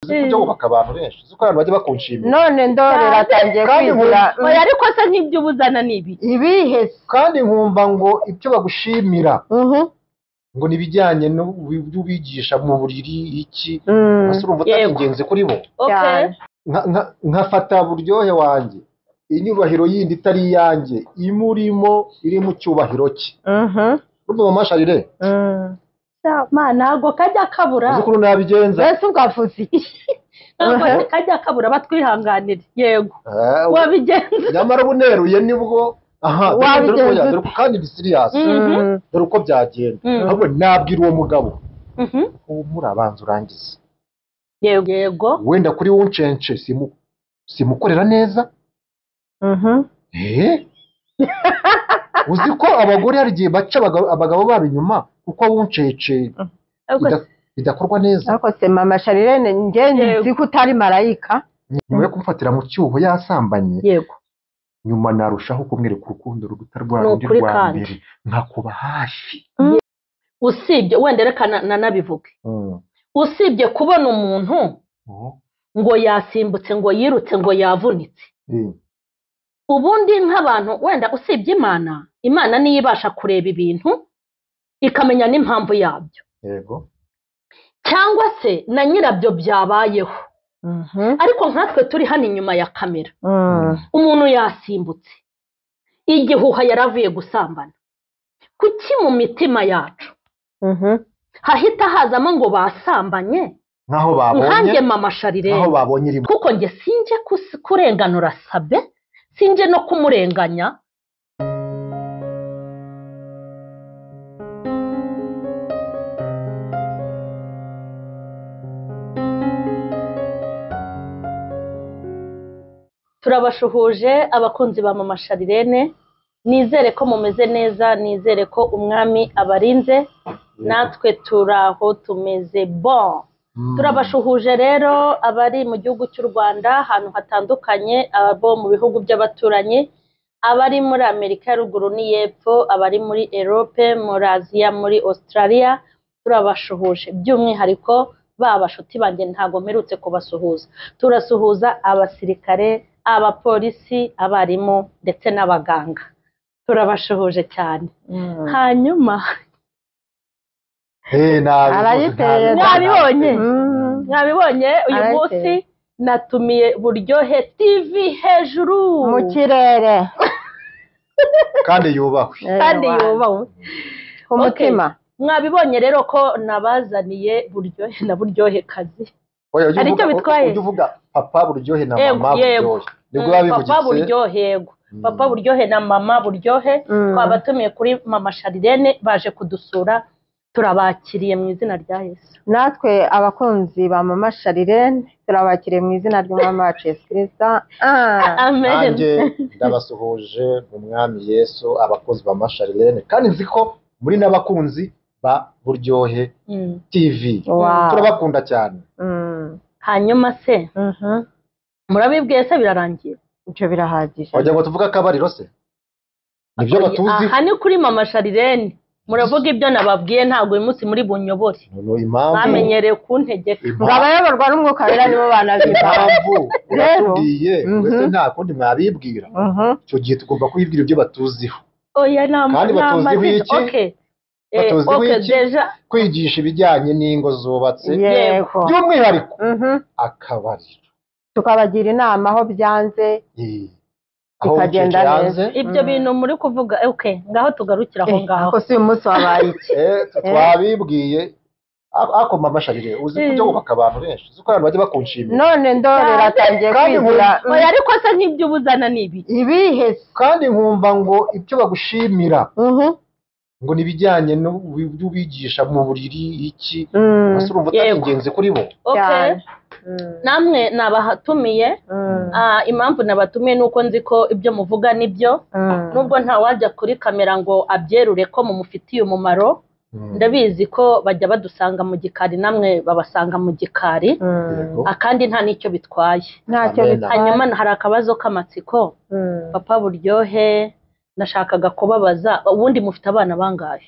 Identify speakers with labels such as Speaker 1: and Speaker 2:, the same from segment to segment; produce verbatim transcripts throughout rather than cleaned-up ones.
Speaker 1: uzi kujya wubaka abantu benshi uzi ko abantu bajya bakunshimira
Speaker 2: none ndorera atangiye kwizira
Speaker 3: oya ariko se nk'ibyo ubuzana nibi
Speaker 2: ibihe
Speaker 1: kandi nkumva ngo ibyo bagushimira
Speaker 2: mhm
Speaker 1: ngo nibijyanye no bigisha mu buriri iki
Speaker 2: Mm.
Speaker 1: ase urumva utari
Speaker 3: Yego.
Speaker 1: ingenzi kuri bo
Speaker 3: okay
Speaker 2: cyane.
Speaker 1: Nka- nka- nkafata buryohe wanjye inyubahiro yindi itari iyanjye imurimo iri mu cyubahiro cye
Speaker 2: mhm
Speaker 1: urumva mama Sharire
Speaker 2: Mm.
Speaker 3: ma ntago kajya kabura
Speaker 1: uzi ukuntu nabigenza
Speaker 2: mbese ugafuze
Speaker 3: ntabwo
Speaker 2: Mhm.
Speaker 3: kajya kabura batwihanganire yego
Speaker 1: Eh,
Speaker 3: wabigenza
Speaker 1: nyamara ubuneruye nibwo aha dore-
Speaker 2: Wabigenza
Speaker 1: dore ko ya-
Speaker 2: ute?
Speaker 1: dore ko kandi ni serious
Speaker 2: Mm.
Speaker 1: dore uko byagenda
Speaker 3: Mm.
Speaker 1: ahubwo nabwira uwo mugabo
Speaker 3: Mhm.
Speaker 1: ubu murabanza urangize
Speaker 3: yego yego
Speaker 1: wenda kuri wuncence simu simukorera neza
Speaker 2: mhm
Speaker 1: eh uzi ko abagore hari igihe baca abagabo- abagabo babo inyuma kuko wuncece
Speaker 3: Ariko
Speaker 1: bida- bidakorwa neza
Speaker 2: ariko se mama Sharirene nge
Speaker 3: Yego.
Speaker 2: nzi ko utari marayika
Speaker 1: nyuma yo kumfatira mu cyuho yasambanye
Speaker 3: yego
Speaker 1: nyuma narushaho kumwereka urukundo ruruta rwa
Speaker 3: Ni
Speaker 1: rundi
Speaker 3: ukuri
Speaker 1: rwa
Speaker 3: kandi.
Speaker 1: mbere nkakuba hafi
Speaker 3: usibye wenda reka na- nanabivuge
Speaker 1: Mm.
Speaker 3: usibye kubona umuntu
Speaker 1: Oh.
Speaker 3: ngo yasimbutse ngo yirutse ngo yavunitse
Speaker 1: Eh.
Speaker 3: ubundi nk'abantu wenda usibye imana imana niyo ibasha kureba ibintu ikamenya n'impamvu yabyo
Speaker 1: yego
Speaker 3: cyangwa se na nyirabyo byabayeho
Speaker 2: mhm
Speaker 3: ariko nkatwe turi hano inyuma ya kamera
Speaker 2: Mm.
Speaker 3: umuntu yasimbutse igihuha yaravuye gusambana kuki mu mitima yacu
Speaker 2: mhm
Speaker 3: hahita hazamo ngo basambanye
Speaker 1: nkaho babonye
Speaker 3: nkanjye mama Sharire
Speaker 1: nkaho babonye rimwe
Speaker 3: kuko njye sinje kus- kurenganura sabe sinje no kumurenganya turabashuhuje abakunzi ba mama Sharirene nizere ko mumeze neza nizere ko umwami abarinze natwe turaho tumeze bon
Speaker 1: Mm.
Speaker 3: turabashuhuje rero abari mu gihugu cy'u Rwanda ahantu hatandukanye abo mu bihugu by'abaturanyi abari muri Amerika ya ruguru n'iyepfo abari muri Europe muri Aziya muri Australia turabashuhuje by'umwihariko ba bashuti banjye ntago mperutse kubasuhuza turasuhuza abasirikare abapolisi abarimu ndetse n'abaganga turabashuhuje cyane
Speaker 2: Mm.
Speaker 3: hanyuma
Speaker 1: Eh, nabi-
Speaker 2: Arayiteye
Speaker 1: nabi-
Speaker 3: mwabibonye
Speaker 2: Mm.
Speaker 3: mwabibonye uyu
Speaker 2: Arayiteye.
Speaker 3: munsi natumiye buryohe T V hejuru
Speaker 2: mu kirere
Speaker 1: kandi yubahwe
Speaker 3: kandi
Speaker 2: Ewa.
Speaker 3: yubawe
Speaker 2: ku mutima
Speaker 3: mwabibonye rero ko nabazaniye buryohe na buryohe kazi
Speaker 1: oya ujye
Speaker 3: Hari icyo
Speaker 1: uvuga-
Speaker 3: bitwaye?
Speaker 1: ujye uvuga papa buryohe na
Speaker 3: Yego,
Speaker 1: mama
Speaker 3: yego.
Speaker 1: buryohe nibwo
Speaker 3: Mm,
Speaker 1: biba
Speaker 3: papa
Speaker 1: bivugitse
Speaker 3: buryohe yego
Speaker 1: Mm.
Speaker 3: papa buryohe na mama buryohe
Speaker 2: Mm.
Speaker 3: twabatumiye kuri mama Sharirene baje kudusura turabakiriye mu izina rya Yesu
Speaker 2: natwe abakunzi ba mama Sharirene turabakiriye mu izina ry'umwami wacu Yesu Kristo ah
Speaker 3: amen
Speaker 1: nanjye ndabasuhuje mu mwami Yesu abakozi ba Masharirene kandi nzi ko muri n'abakunzi ba buryohe
Speaker 3: Mm.
Speaker 1: T V
Speaker 2: wow
Speaker 1: turabakunda cyane
Speaker 2: mm
Speaker 3: hanyuma se
Speaker 2: mhm
Speaker 3: murabibwiye se birarangiye
Speaker 2: icyo birahagije
Speaker 1: wagira ngo tuvuge akabariro se nibyo batuzi
Speaker 3: aha ni kuri mama Sharirene muravuga ibyo nababwiye ntabwo uyu munsi muri bunyobore
Speaker 1: no impamvu
Speaker 3: bamenyereye kuntegeka
Speaker 2: ngo
Speaker 1: impamvu
Speaker 2: abayoborwa n'umwuka wera nibo banabimba
Speaker 1: impamvu
Speaker 2: Rero,
Speaker 1: uratubwiye
Speaker 2: mhm.
Speaker 1: mbese nta kundi mwabibwira
Speaker 2: mhm
Speaker 1: icyo gihe tugomba kubibwira ibyo batuziho
Speaker 3: oya nta
Speaker 1: Kandi
Speaker 3: nta
Speaker 1: batuziho
Speaker 3: mazina
Speaker 1: iki?
Speaker 3: okay eh
Speaker 1: Batuziho
Speaker 3: okay
Speaker 1: iki?
Speaker 3: deja
Speaker 1: kwigisha ibijyanye n'ingo zubatse
Speaker 2: yego
Speaker 1: by'umwihariko
Speaker 2: mhm
Speaker 1: akabariro
Speaker 2: tukabagira inama aho byanze
Speaker 1: Eh, aho
Speaker 2: Bikagenda
Speaker 1: ucece
Speaker 2: neza.
Speaker 1: yanze
Speaker 3: ibyo
Speaker 2: Mm.
Speaker 3: bintu muri kuvuga okay ngaho tugarukira aho
Speaker 2: Eh,
Speaker 3: ngaho
Speaker 2: ako si uyu munsi wabaye iki
Speaker 1: Eh, twabibwiye a- ako mama Sharire uzi kujya wubaka abantu benshi uzi ko abantu bajya bakunshimira
Speaker 2: none ndorera atangiye
Speaker 1: Kandi
Speaker 2: kwizira
Speaker 1: nkuru-
Speaker 3: oya ariko se nk'ibyo ubuzana nibi
Speaker 2: ibihe se
Speaker 1: kandi nkumva ngo ibyo bagushimira
Speaker 2: mhm
Speaker 1: ngo nibijyanye no bigisha mu buriri iki
Speaker 2: Mm.
Speaker 1: ase urumva utari
Speaker 3: Yego.
Speaker 1: ingenzi kuri bo
Speaker 3: okay
Speaker 2: cyane. Mm.
Speaker 3: namwe nabahatumiye
Speaker 2: Mm.
Speaker 3: ah impamvu nabatumiye nuko nzi ko ibyo muvuga nibyo
Speaker 2: Mm.
Speaker 3: nubwo nta wajya kuri kamera ngo abyerure ko mumufitiye umumaro
Speaker 1: Mm.
Speaker 3: ndabizi ko bajya badusanga mu gikari namwe babasanga mu gikari
Speaker 2: Mm.
Speaker 1: Yego.
Speaker 3: Ah, kandi nta n'icyo bitwaye
Speaker 2: ntacyo
Speaker 1: Amen.
Speaker 2: bitwaye
Speaker 3: hanyuma hari akabazo k'amatsiko
Speaker 2: Mm.
Speaker 3: papa buryohe nashakaga kubabaza ubundi mufite abana bangahe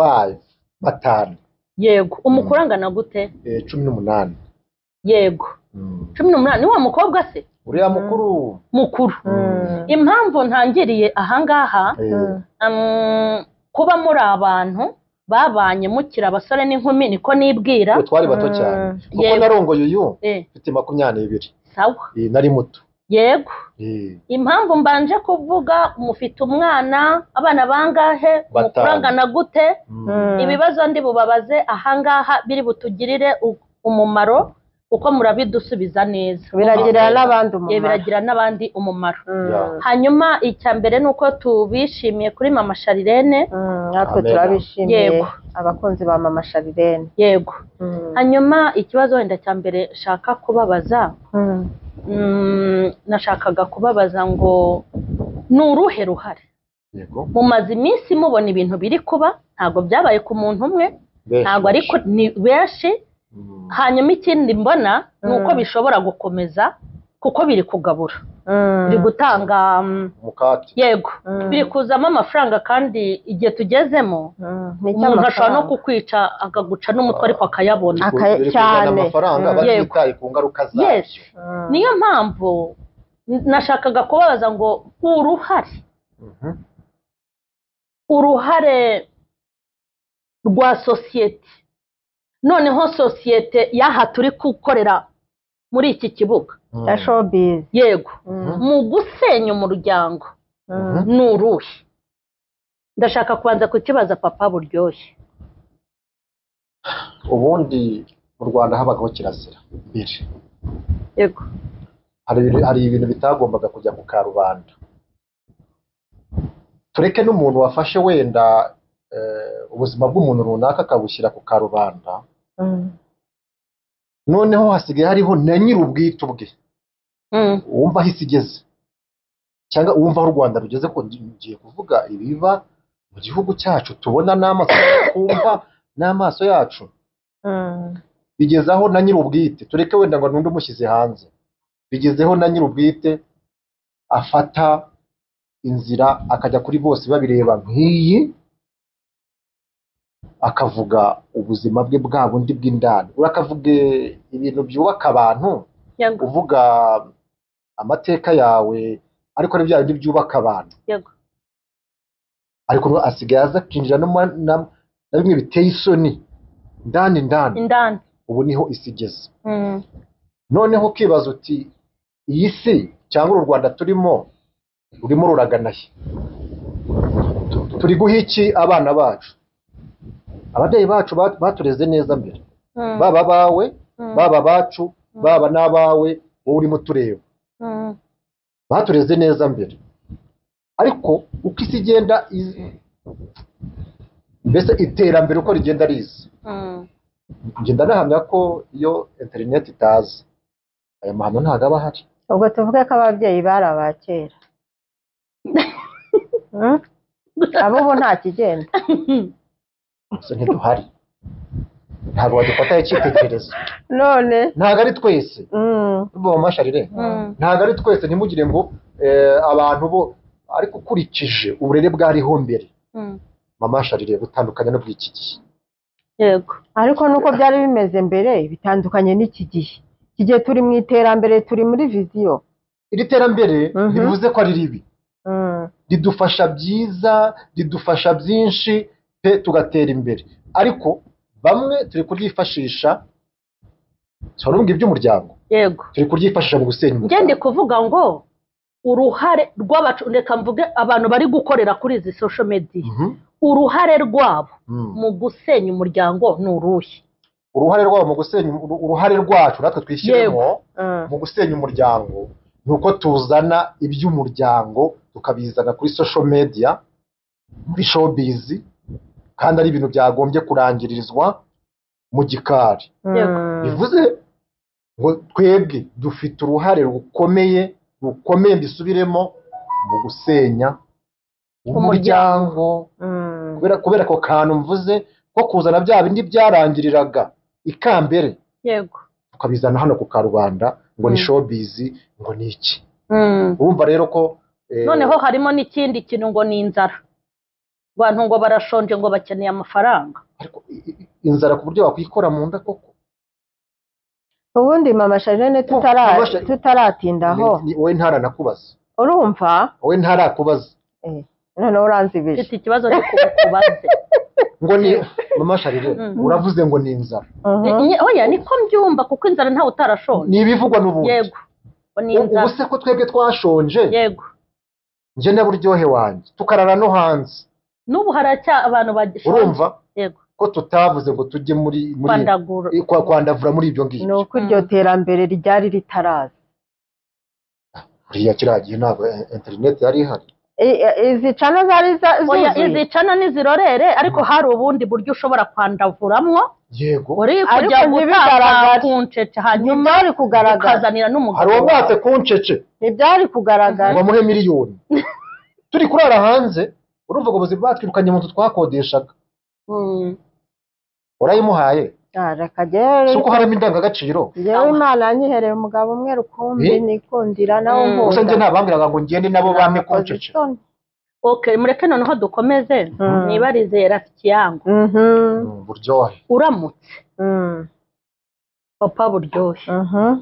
Speaker 1: five batanu
Speaker 3: yego umukuru angana gute
Speaker 1: eh, cumi n'umunani
Speaker 3: yego
Speaker 1: Mm.
Speaker 3: cumi n'umunani ni wa mukobwa se
Speaker 1: uriya mukuru
Speaker 3: mukuru
Speaker 2: Mm.
Speaker 3: impamvu ntangiriye ahangaha
Speaker 1: eh,
Speaker 3: um, kuba muri abantu babanye mukira abasore n'inkumi niko nibwira
Speaker 1: twe twari bato
Speaker 2: Mm.
Speaker 1: cyane kuko
Speaker 3: Yego.
Speaker 1: narongoye uyu
Speaker 3: eh,
Speaker 1: mfite makumyabiri n'ibiri
Speaker 3: sawa
Speaker 1: Eh, nari muto
Speaker 3: yego
Speaker 1: Eh,
Speaker 3: impamvu mbanje kuvuga mufite umwana abana bangahe
Speaker 1: Batanu.
Speaker 3: mukurangana gute
Speaker 1: mm.
Speaker 2: Mm.
Speaker 3: ibibazo ndi bubabaze ahangaha biri butugirire u- umumaro kuko murabidusubiza neza
Speaker 2: biragirira
Speaker 1: Amen.
Speaker 2: n'abandi
Speaker 3: Ye,
Speaker 2: umumaro.
Speaker 3: biragira n'abandi umumaro
Speaker 2: Mm.
Speaker 1: Yeah.
Speaker 3: hanyuma icya mbere ni uko tubishimiye kuri mama Sharirene
Speaker 2: Mm, natwe
Speaker 1: Amen.
Speaker 2: turabishimiye
Speaker 3: Yego.
Speaker 2: abakunzi ba mama Sharirene.
Speaker 3: yego
Speaker 2: Mm.
Speaker 3: hanyuma ikibazo wenda cya mbere shaka kubabaza
Speaker 2: Mm.
Speaker 3: mm, nashakaga kubabaza ngo ni uruhe ruhare
Speaker 1: Yego.
Speaker 3: mumaze iminsi mubona ibintu biri kuba ntabwo byabaye ku muntu umwe
Speaker 1: Benshi,
Speaker 3: ntabwo ariko ni benshi
Speaker 1: Mm.
Speaker 3: hanyuma ikindi mbona ni uko
Speaker 2: Mm.
Speaker 3: bishobora gukomeza kuko biri kugabura
Speaker 2: Mm.
Speaker 3: biri gutanga mm,
Speaker 1: umukati
Speaker 3: yego
Speaker 2: Mm.
Speaker 3: biri kuzamo amafaranga kandi igihe tugezemo
Speaker 2: Mm. Ni
Speaker 3: umuntu ashobora no
Speaker 2: icy'amafaranga.
Speaker 3: kukwica akaguca n'umutwe ariko akayabona
Speaker 2: Aka-
Speaker 1: Biri kuzana
Speaker 2: cyane.
Speaker 1: amafaranga
Speaker 2: Mm.
Speaker 1: batitaye ku ngaruka zabyo.
Speaker 3: yes
Speaker 2: Mm.
Speaker 3: niyo mpamvu n- nashakaga kubabaza ngo uruhare
Speaker 1: Mhm.
Speaker 3: uruhare rwa sosiyete noneho sosiyete y'aha turi gukorera muri iki kibuga
Speaker 1: Mm.
Speaker 2: ya showbiz.
Speaker 3: yego
Speaker 2: Mm.
Speaker 3: mu gusenya umuryango
Speaker 2: Mm.
Speaker 3: ni uruhe ndashaka kubanza kukibaza papa buryoshye
Speaker 1: ubundi mu Rwanda habagaho kirazira mbere
Speaker 3: yego
Speaker 1: hari ibintu- hari ibintu bitagombaga kujya ku karubanda tureke n'umuntu wafashe wenda eh, ubuzima bw'umuntu runaka akabushyira ku karubanda
Speaker 2: Mm.
Speaker 1: noneho hasigaye hariho na nyir'ubwite bwe
Speaker 3: Mm,
Speaker 1: wumva aho isi igeze cyangwa wumva aho u Rwanda rugeze ko ngiye kuvuga ibiba mu gihugu cyacu tubona n'amaso twumva n'amaso yacu
Speaker 2: Mm.
Speaker 1: bigezaho na nyir'ubwite tureke wenda ngo n'undi umushyize hanze bigezeho na nyir'ubwite afata inzira akajya kuri bose babireba nk'iyi akavuga ubuzima bwe bwa bundi bw'indani urakavuge ibintu byubaka abantu
Speaker 3: yego
Speaker 1: uvuga amateka yawe ariko ni bya bindi byubaka abantu
Speaker 3: yego
Speaker 1: ariko no asigaye aza akinjira no mu- na na bimwe biteye isoni ndani ndani
Speaker 3: indani
Speaker 1: ubu niho isi igeze
Speaker 3: Mm,
Speaker 1: noneho ukibaza uti iyi si cyangwa uru Rwanda turimo rurimo ruragana he Tu- turi guha iki abana bacu ababyeyi bacu bat- batureze neza mbere
Speaker 3: mm,
Speaker 1: baba abawe
Speaker 3: mm,
Speaker 1: baba abacu baba n'abawe wowe urimo tureba
Speaker 3: mm,
Speaker 1: batureze neza mbere ariko uko isi igenda iz- mbese iterambere uko rigenda riza
Speaker 3: mm.
Speaker 1: ngenda nahamya ko iyo interineti itaza aya mahano ntabwo aba ahari
Speaker 2: ubwo tuvuge ko ababyeyi bari aba kera. Mm? abo ubu nta kigenda.
Speaker 1: gusa ntiduhari ntabwo badufataho icyitegererezo
Speaker 2: none
Speaker 1: ntabwo ari twese
Speaker 2: mm.
Speaker 1: tuba amasharire
Speaker 3: Mm,
Speaker 1: ntabwo ari twese ntimugire ngo eh, abantu bo ariko ukurikije uburere bwariho mbere
Speaker 3: mm.
Speaker 1: mama sharire butandukanye no bw'iki gihe
Speaker 3: yego
Speaker 2: ariko nuko byari bimeze mbere bitandukanye n'iki gihe. Iki gihe turi mu iterambere, turi muri viziyo.
Speaker 1: iri terambere
Speaker 2: Mhm.
Speaker 1: ntibivuze ko ari ribi
Speaker 2: Mm.
Speaker 1: ridufasha byiza ridufasha byinshi pe tugatera imbere ariko bamwe turi kuryifashisha turabona iby'umuryango
Speaker 3: yego
Speaker 1: turi kuryifashisha mu gusenya
Speaker 3: njye ndi
Speaker 1: umuryango
Speaker 3: kuvuga ngo uruhare rw'abacu reka mvuge abantu bari gukorera kuri izi social media
Speaker 1: Mhm.
Speaker 3: uruhare rwabo
Speaker 1: Mm.
Speaker 3: mu gusenya umuryango ni uruhe
Speaker 1: uruhare rwabo mu gusenya uru- uruhare rwacu natwe twishyiremo
Speaker 2: Mm.
Speaker 1: mu gusenya umuryango ni uko tuzana iby'umuryango tukabizana kuri social media muri showbiz kandi ari ibintu byagombye kurangiririzwa mu gikari
Speaker 3: Yego.
Speaker 2: Mm.
Speaker 1: bivuze ngo twebwe dufite uruhare rukomeye rukomeye mbisubiremo mu gusenya umuryango
Speaker 2: Mm.
Speaker 1: kubera kubera ako kantu mvuze ko kuzana bya bindi byarangiriraga ikambere
Speaker 3: yego
Speaker 1: tukabizana hano ku karubanda ngo ni
Speaker 3: Mm.
Speaker 1: showbiz ngo ni iki
Speaker 3: Mm.
Speaker 1: urumva rero ko eh,
Speaker 3: noneho harimo n'ikindi kintu ngo ni inzara abantu ngo barashonje ngo bakeneye amafaranga
Speaker 1: ariko i- i- inzara ku buryo wakwikora mu nda koko
Speaker 2: ubundi mama Charlene tutara tutaratindaho
Speaker 1: Ni- ni- wowe ntaranakubaza
Speaker 2: urumva
Speaker 1: wowe ntarakubaza
Speaker 2: eh none uranzibije
Speaker 3: mfite ikibazo cyo kubaze
Speaker 1: ngo ni mama Charlene
Speaker 3: Mm.
Speaker 1: uravuze ngo ni inzara
Speaker 2: Mhm.
Speaker 3: oya niko mbyumva kuko inzara ntawe utarashonje
Speaker 1: ni ibivugwa n'ubundi
Speaker 3: yego ngo ni
Speaker 1: ubu
Speaker 3: inzara
Speaker 1: se ko twebwe twashonje
Speaker 3: yego
Speaker 1: njye na buryohe wanjye tukarara no hanze
Speaker 3: n'ubu haracya abantu bagishonje
Speaker 1: urumva
Speaker 3: yego
Speaker 1: ko tutavuze ngo tujye muri muri
Speaker 3: kwandagura
Speaker 1: kwa- kwandavura muri ibyo
Speaker 2: ni
Speaker 1: ngibyo
Speaker 2: uko iryo terambere ryari ritaraza
Speaker 1: buriya kiriya gihe ntabwo eh, internet yari ihari
Speaker 2: I- i- izi cana zari za-
Speaker 3: oya
Speaker 2: zuzuye
Speaker 3: izicana n'izirorere ariko hari ubundi buryo ushobora kwandavuramwo
Speaker 1: yego
Speaker 3: uri
Speaker 2: Ariko
Speaker 3: kujya gutaka
Speaker 2: ntibigaragare.
Speaker 3: kuncece hanyuma
Speaker 2: ntibyari kugaragara
Speaker 3: ukazanira
Speaker 1: hari
Speaker 3: n'umugabo
Speaker 1: uwamwatse kuncece
Speaker 2: ntibyari kugaragara
Speaker 1: ngo amuhe miliyoni turi kurara hanze urumva ngo ubuzima batwirukanye mu nzu twakodeshaga
Speaker 3: Mm.
Speaker 1: urayimuhaye
Speaker 2: Ah, reka jyewe
Speaker 1: si uko harimo indangagaciro
Speaker 2: jyewe imana yanyihereye umugabo umwe rukumbi
Speaker 1: Eh?
Speaker 2: nikundira nawe
Speaker 3: Mm.
Speaker 1: gusa njye
Speaker 2: nkunda
Speaker 1: ntabambwiraga ngo ngende nabo bampe
Speaker 2: Nakoze
Speaker 1: kuncece
Speaker 2: isoni.
Speaker 3: okay mureke noneho dukomeze
Speaker 2: Mm.
Speaker 3: nibarize rafiki yangu
Speaker 2: Mhm.
Speaker 1: Mm, buryohe
Speaker 3: uramutse
Speaker 2: Mm.
Speaker 3: papa buryohe
Speaker 2: Mhm.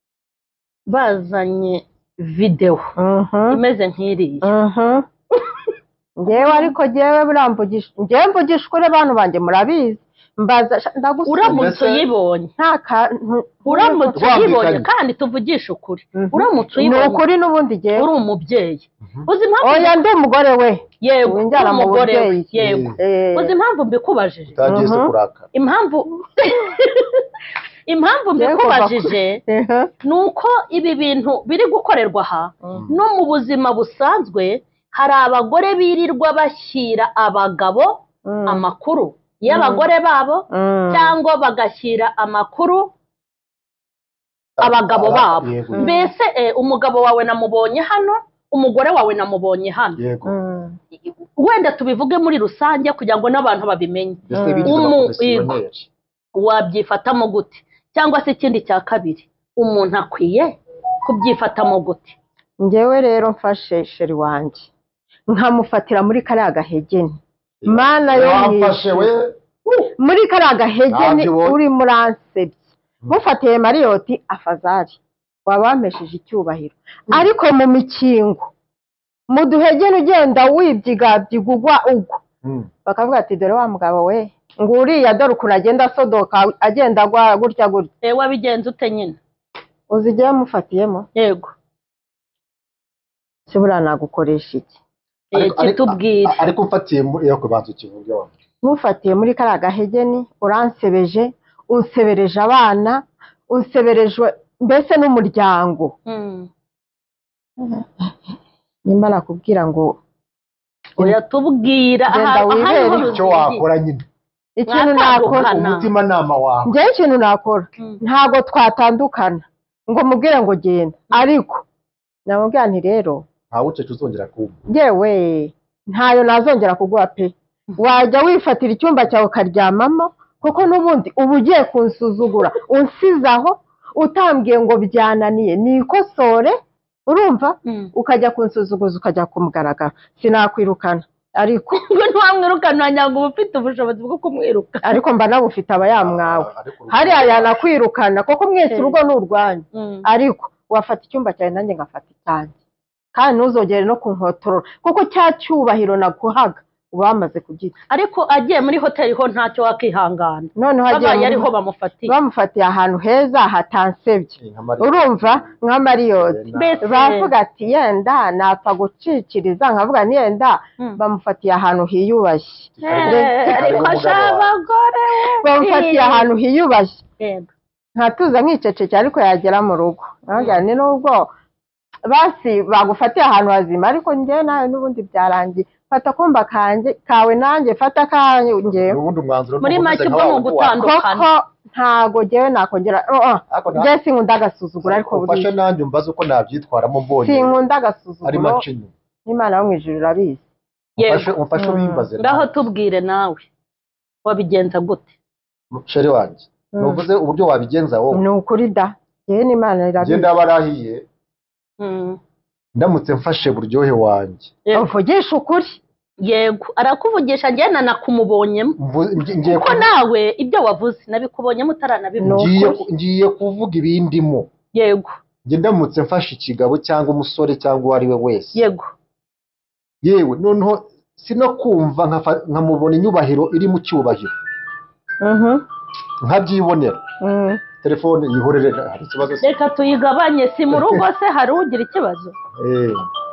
Speaker 3: bazanye videwo
Speaker 2: Mhm.
Speaker 3: imeze nk'iriya
Speaker 2: Mhm. Njyewe ariko jyewe buramvugisha njyewe mvugisha ukuri bantu banjye murabizi mbaza sha- ndagusaba
Speaker 3: uramutse
Speaker 1: Mbese-
Speaker 3: uyibonye
Speaker 2: nta kantu
Speaker 3: uramutse
Speaker 1: Rwambikanye.
Speaker 3: uyibonye kandi tuvugishe ukuri
Speaker 2: Mhm.
Speaker 3: uramutse
Speaker 2: ni
Speaker 3: uyibonye
Speaker 2: ukuri n'ubundi jyewe
Speaker 3: uri umubyeyi
Speaker 1: Mhm.
Speaker 3: uzi impamvu
Speaker 2: oya ndi umugore we
Speaker 3: yego uri
Speaker 2: winjira mu
Speaker 3: umugore we
Speaker 2: bubyeyi.
Speaker 3: yego
Speaker 2: Eh,
Speaker 3: uzi impamvu mbikubajije
Speaker 1: utageze
Speaker 2: Mhm.
Speaker 1: kurakara
Speaker 3: impamvu impamvu
Speaker 2: Yego,
Speaker 3: mbikubajije
Speaker 2: ehe.
Speaker 3: ni uko ibi bintu biri gukorerwa aha
Speaker 2: Mhm.
Speaker 3: no mu buzima busanzwe hari abagore birirwa bashyira abagabo
Speaker 2: Mm.
Speaker 3: amakuru y'abagore babo
Speaker 2: Mm.
Speaker 3: cyangwa bagashyira amakuru abagabo babo
Speaker 1: Yego.
Speaker 3: mbese eh, umugabo wawe namubonye hano umugore wawe namubonye hano
Speaker 1: Yego.
Speaker 2: Mm.
Speaker 3: wenda tubivuge muri rusange kugira ngo n'abantu babimenye
Speaker 1: Mbese
Speaker 2: Mm.
Speaker 1: bigize
Speaker 3: Umu-
Speaker 1: abaprofesiyoneri.
Speaker 3: wabyifatamo gute cyangwa se ikindi cya kabiri umuntu akwiye kubyifatamo gute
Speaker 2: njyewe rero mfashe sheri wanjye nkamufatira muri kariya gahegeni mana yo
Speaker 1: Wamfashe we
Speaker 2: muri kariya gahegeni
Speaker 1: Ntabyo ubonye.
Speaker 2: uri muransebye mufatiye mariyoti afazari waba wampesheje icyubahiro ariko mu mikingo mu duhegeni ugenda wibyigabyiga ugwa ugwa
Speaker 1: Mm.
Speaker 2: bakavuga ati dore wa mugabo we ngo uriya dore ukuntu agenda asodoka agenda agwa gutya gutya
Speaker 3: eh wabigenza ute nyine
Speaker 2: uzi igihe mufatiyemo
Speaker 3: yego
Speaker 2: se buriya nagukoresha iki
Speaker 3: eh
Speaker 1: Ariko- ariko-
Speaker 3: kitubwire
Speaker 1: ariko mfatiye muri iyo kubanza ukivuge wa
Speaker 2: mufatiye muri kariya gahegeni uransebeje unsebereje abana unsebereje mbese n'umuryango
Speaker 3: Mm.
Speaker 2: nimba nakubwira ngo
Speaker 3: oya tubwira
Speaker 2: Genda
Speaker 3: aha- aha
Speaker 2: wibere
Speaker 3: niho
Speaker 1: icyo
Speaker 3: ruzingiye.
Speaker 1: wakora nyine
Speaker 2: ikintu
Speaker 3: Mwatandukana.
Speaker 2: nakora
Speaker 3: Hana.
Speaker 1: umutima nama wawe
Speaker 2: njyewe ikintu nakora
Speaker 3: Mm.
Speaker 2: ntabwo twatandukana ngo mubwire ngo genda ariko namubwira nti rero
Speaker 1: ntawe ucece uzongera kumva
Speaker 2: yewe ntayo nazongera kuguha pe wajya wifatira icyumba cyawe ukaryamamo kuko n'ubundi uba ugiye kunsuzugura unsize aho utambwiye ngo byananiye nikosore urumva
Speaker 3: Mm.
Speaker 2: ukajya kunsuzuguza ukajya kumugaragara sinakwirukana ariko
Speaker 3: ngo ntiwamwirukana nyango uba ufite ubushobozi bwo kumwiruka
Speaker 2: ariko mba nabufite aba yamwawe
Speaker 1: Ah, ariko urukundo-
Speaker 2: hariya yanakwirukana kuko mwese
Speaker 3: Eh.
Speaker 2: urugo ni urwanyu
Speaker 3: Mm.
Speaker 2: ariko wafata icyumba cyawe nanjye ngafata icyanjye kandi ntuzogere no kunkotorora kuko cya cyubahiro naguhaga uba wamaze kugita
Speaker 3: ariko agiye muri hoteli ho ntacyo wakihangana
Speaker 2: noneho agiye
Speaker 3: babaye
Speaker 2: muri-
Speaker 3: ariho bamufatiye
Speaker 2: bamufatiye ahantu heza hatansebye
Speaker 1: Eh, nka Mariya.
Speaker 2: urumva nka mariyoti
Speaker 3: Mbese-
Speaker 2: bavuga ati yenda napfa gucikiriza nkavuga ni yenda
Speaker 3: Mm.
Speaker 2: bamufatiye ahantu hiyubashye
Speaker 3: Eh, ariko ashaka abagore we
Speaker 2: bamufatiye ahantu hiyubashye
Speaker 3: yego
Speaker 2: nkatuza nkiceceke ariko yagera mu rugo nkagira ni nubwo basi bagufatiye ahantu hazima ariko njyewe nawe n'ubundi byarangiye fata kumba kanjye kawe nanjye fata kanjye
Speaker 1: ubundi umwanzuro
Speaker 3: Muri
Speaker 1: n'ubundi
Speaker 3: make
Speaker 1: nka
Speaker 3: ubwo
Speaker 1: wa
Speaker 3: ni
Speaker 1: wundi
Speaker 3: ugutandukana.
Speaker 2: koko ntago njyewe nakongera oh, oh.
Speaker 1: Ariko nta-
Speaker 2: njyewe sinkunda agasuzuguro ariko
Speaker 1: ufashe
Speaker 2: buriya
Speaker 1: nanjye umbaze uko nabyitwaramo mbonye
Speaker 2: sinkunda
Speaker 1: ari
Speaker 2: agasuzuguro
Speaker 1: macinya
Speaker 2: n'imana yo mu ijuru irabizi
Speaker 1: umfashe
Speaker 3: yego
Speaker 1: umfashe
Speaker 2: Mm.
Speaker 1: ubimbaze
Speaker 3: ngaho tubwire nawe wabigenza gute
Speaker 1: sheri wanjye
Speaker 2: Mm.
Speaker 1: nuvuze uburyo wabigenza wowe
Speaker 2: ni ukuri da njyewe n'imana irabizi
Speaker 1: genda barahiye
Speaker 3: Mm.
Speaker 1: ndamutse mfashe buryohe wanjye
Speaker 3: Yego.
Speaker 2: uvugisha ukuri
Speaker 3: yego arakuvugisha njye nanakumubonyemo
Speaker 1: Mvu- ngi- ngiye
Speaker 3: kuko
Speaker 1: ku-
Speaker 3: nawe ibyo wavuze nabikubonyemo utaranabivuga
Speaker 1: ngiye ku- ngiye kuvuga ibindimo
Speaker 3: yego
Speaker 1: njye ndamutse mfashe ikigabo cyangwa umusore cyangwa uwo ari we wese
Speaker 3: yego
Speaker 1: yewe noneho sino kumva nkafa- nkamubona inyubahiro iri mu cyubahiro
Speaker 2: Mhm.
Speaker 1: nkabyibonera
Speaker 2: Mhm.
Speaker 1: telefone yihorere hari ikibazo se
Speaker 3: reka tuyigabanye si mu rugo se hari ugira ikibazo
Speaker 1: Eh,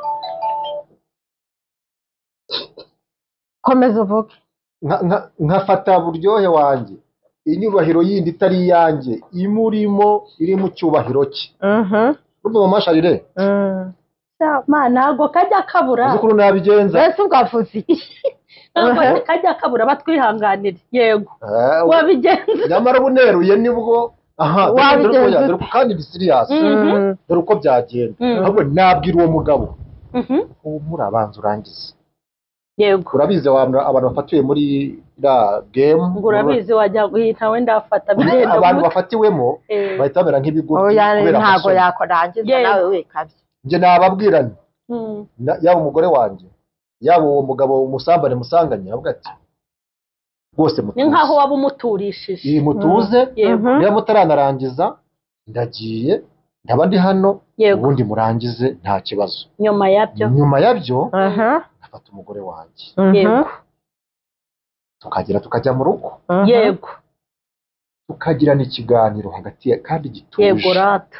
Speaker 2: komeza uvuge
Speaker 1: nka- nka- nkafata buryohe wanjye inyubahiro yindi itari iyanjye imurimo iri mu cyubahiro cye
Speaker 2: Mhm.
Speaker 1: urumva mama Sharire
Speaker 2: Mhm.
Speaker 3: ma ntabwo kajya kabura
Speaker 1: uzi ukuntu nabigenza
Speaker 2: mbese ubwavuze iki
Speaker 3: ntabwo
Speaker 2: Mhm.
Speaker 3: kajya kabura batwihanganire yego
Speaker 1: Eh,
Speaker 3: wabigenza
Speaker 1: nyamara ubuneruye nibwo aha dore-
Speaker 2: Wabigenza
Speaker 1: dore ko-
Speaker 2: ute?
Speaker 1: dore ko kandi ni serious
Speaker 2: Mhm.
Speaker 1: dore uko byagenda
Speaker 3: Mhm.
Speaker 1: ahubwo nabwira uwo mugabo
Speaker 3: Mhm.
Speaker 1: ubu murabanza urangize
Speaker 3: yego
Speaker 1: urabizi abantu abantu bafatiwe muri iriya game
Speaker 3: ngo urabizi wajya guhita wenda afata bigenda
Speaker 1: abantu
Speaker 3: gute.
Speaker 1: bafatiwemo
Speaker 3: Eh,
Speaker 1: bahita bamera nk'ibigo
Speaker 2: oya
Speaker 1: kubera
Speaker 2: ntabwo
Speaker 1: amasomo.
Speaker 2: yakorangiza
Speaker 3: Yego.
Speaker 2: nawe wikabye
Speaker 1: njye nababwira nti
Speaker 3: mm,
Speaker 1: na- yaba umugore wanjye yaba uwo mugabo umusambane musanganye avuga ati rwose
Speaker 3: ni
Speaker 1: mutuze
Speaker 3: nkaho waba umuturishije
Speaker 1: iyi mutuze
Speaker 3: yego
Speaker 2: Mhm.
Speaker 1: niba mutaranarangiza ndagiye ndaba ndi hano
Speaker 3: yego
Speaker 1: ubundi murangize nta kibazo
Speaker 3: nyuma yabyo
Speaker 1: nyuma yabyo
Speaker 2: Mhm.
Speaker 1: afata umugore wanjye
Speaker 2: Mhm.
Speaker 3: yego
Speaker 1: tukagera tukajya mu rugo
Speaker 2: Mhm.
Speaker 3: yego
Speaker 1: tukagirana ikiganiro hagati ya kandi
Speaker 3: yego
Speaker 1: gituje
Speaker 3: rata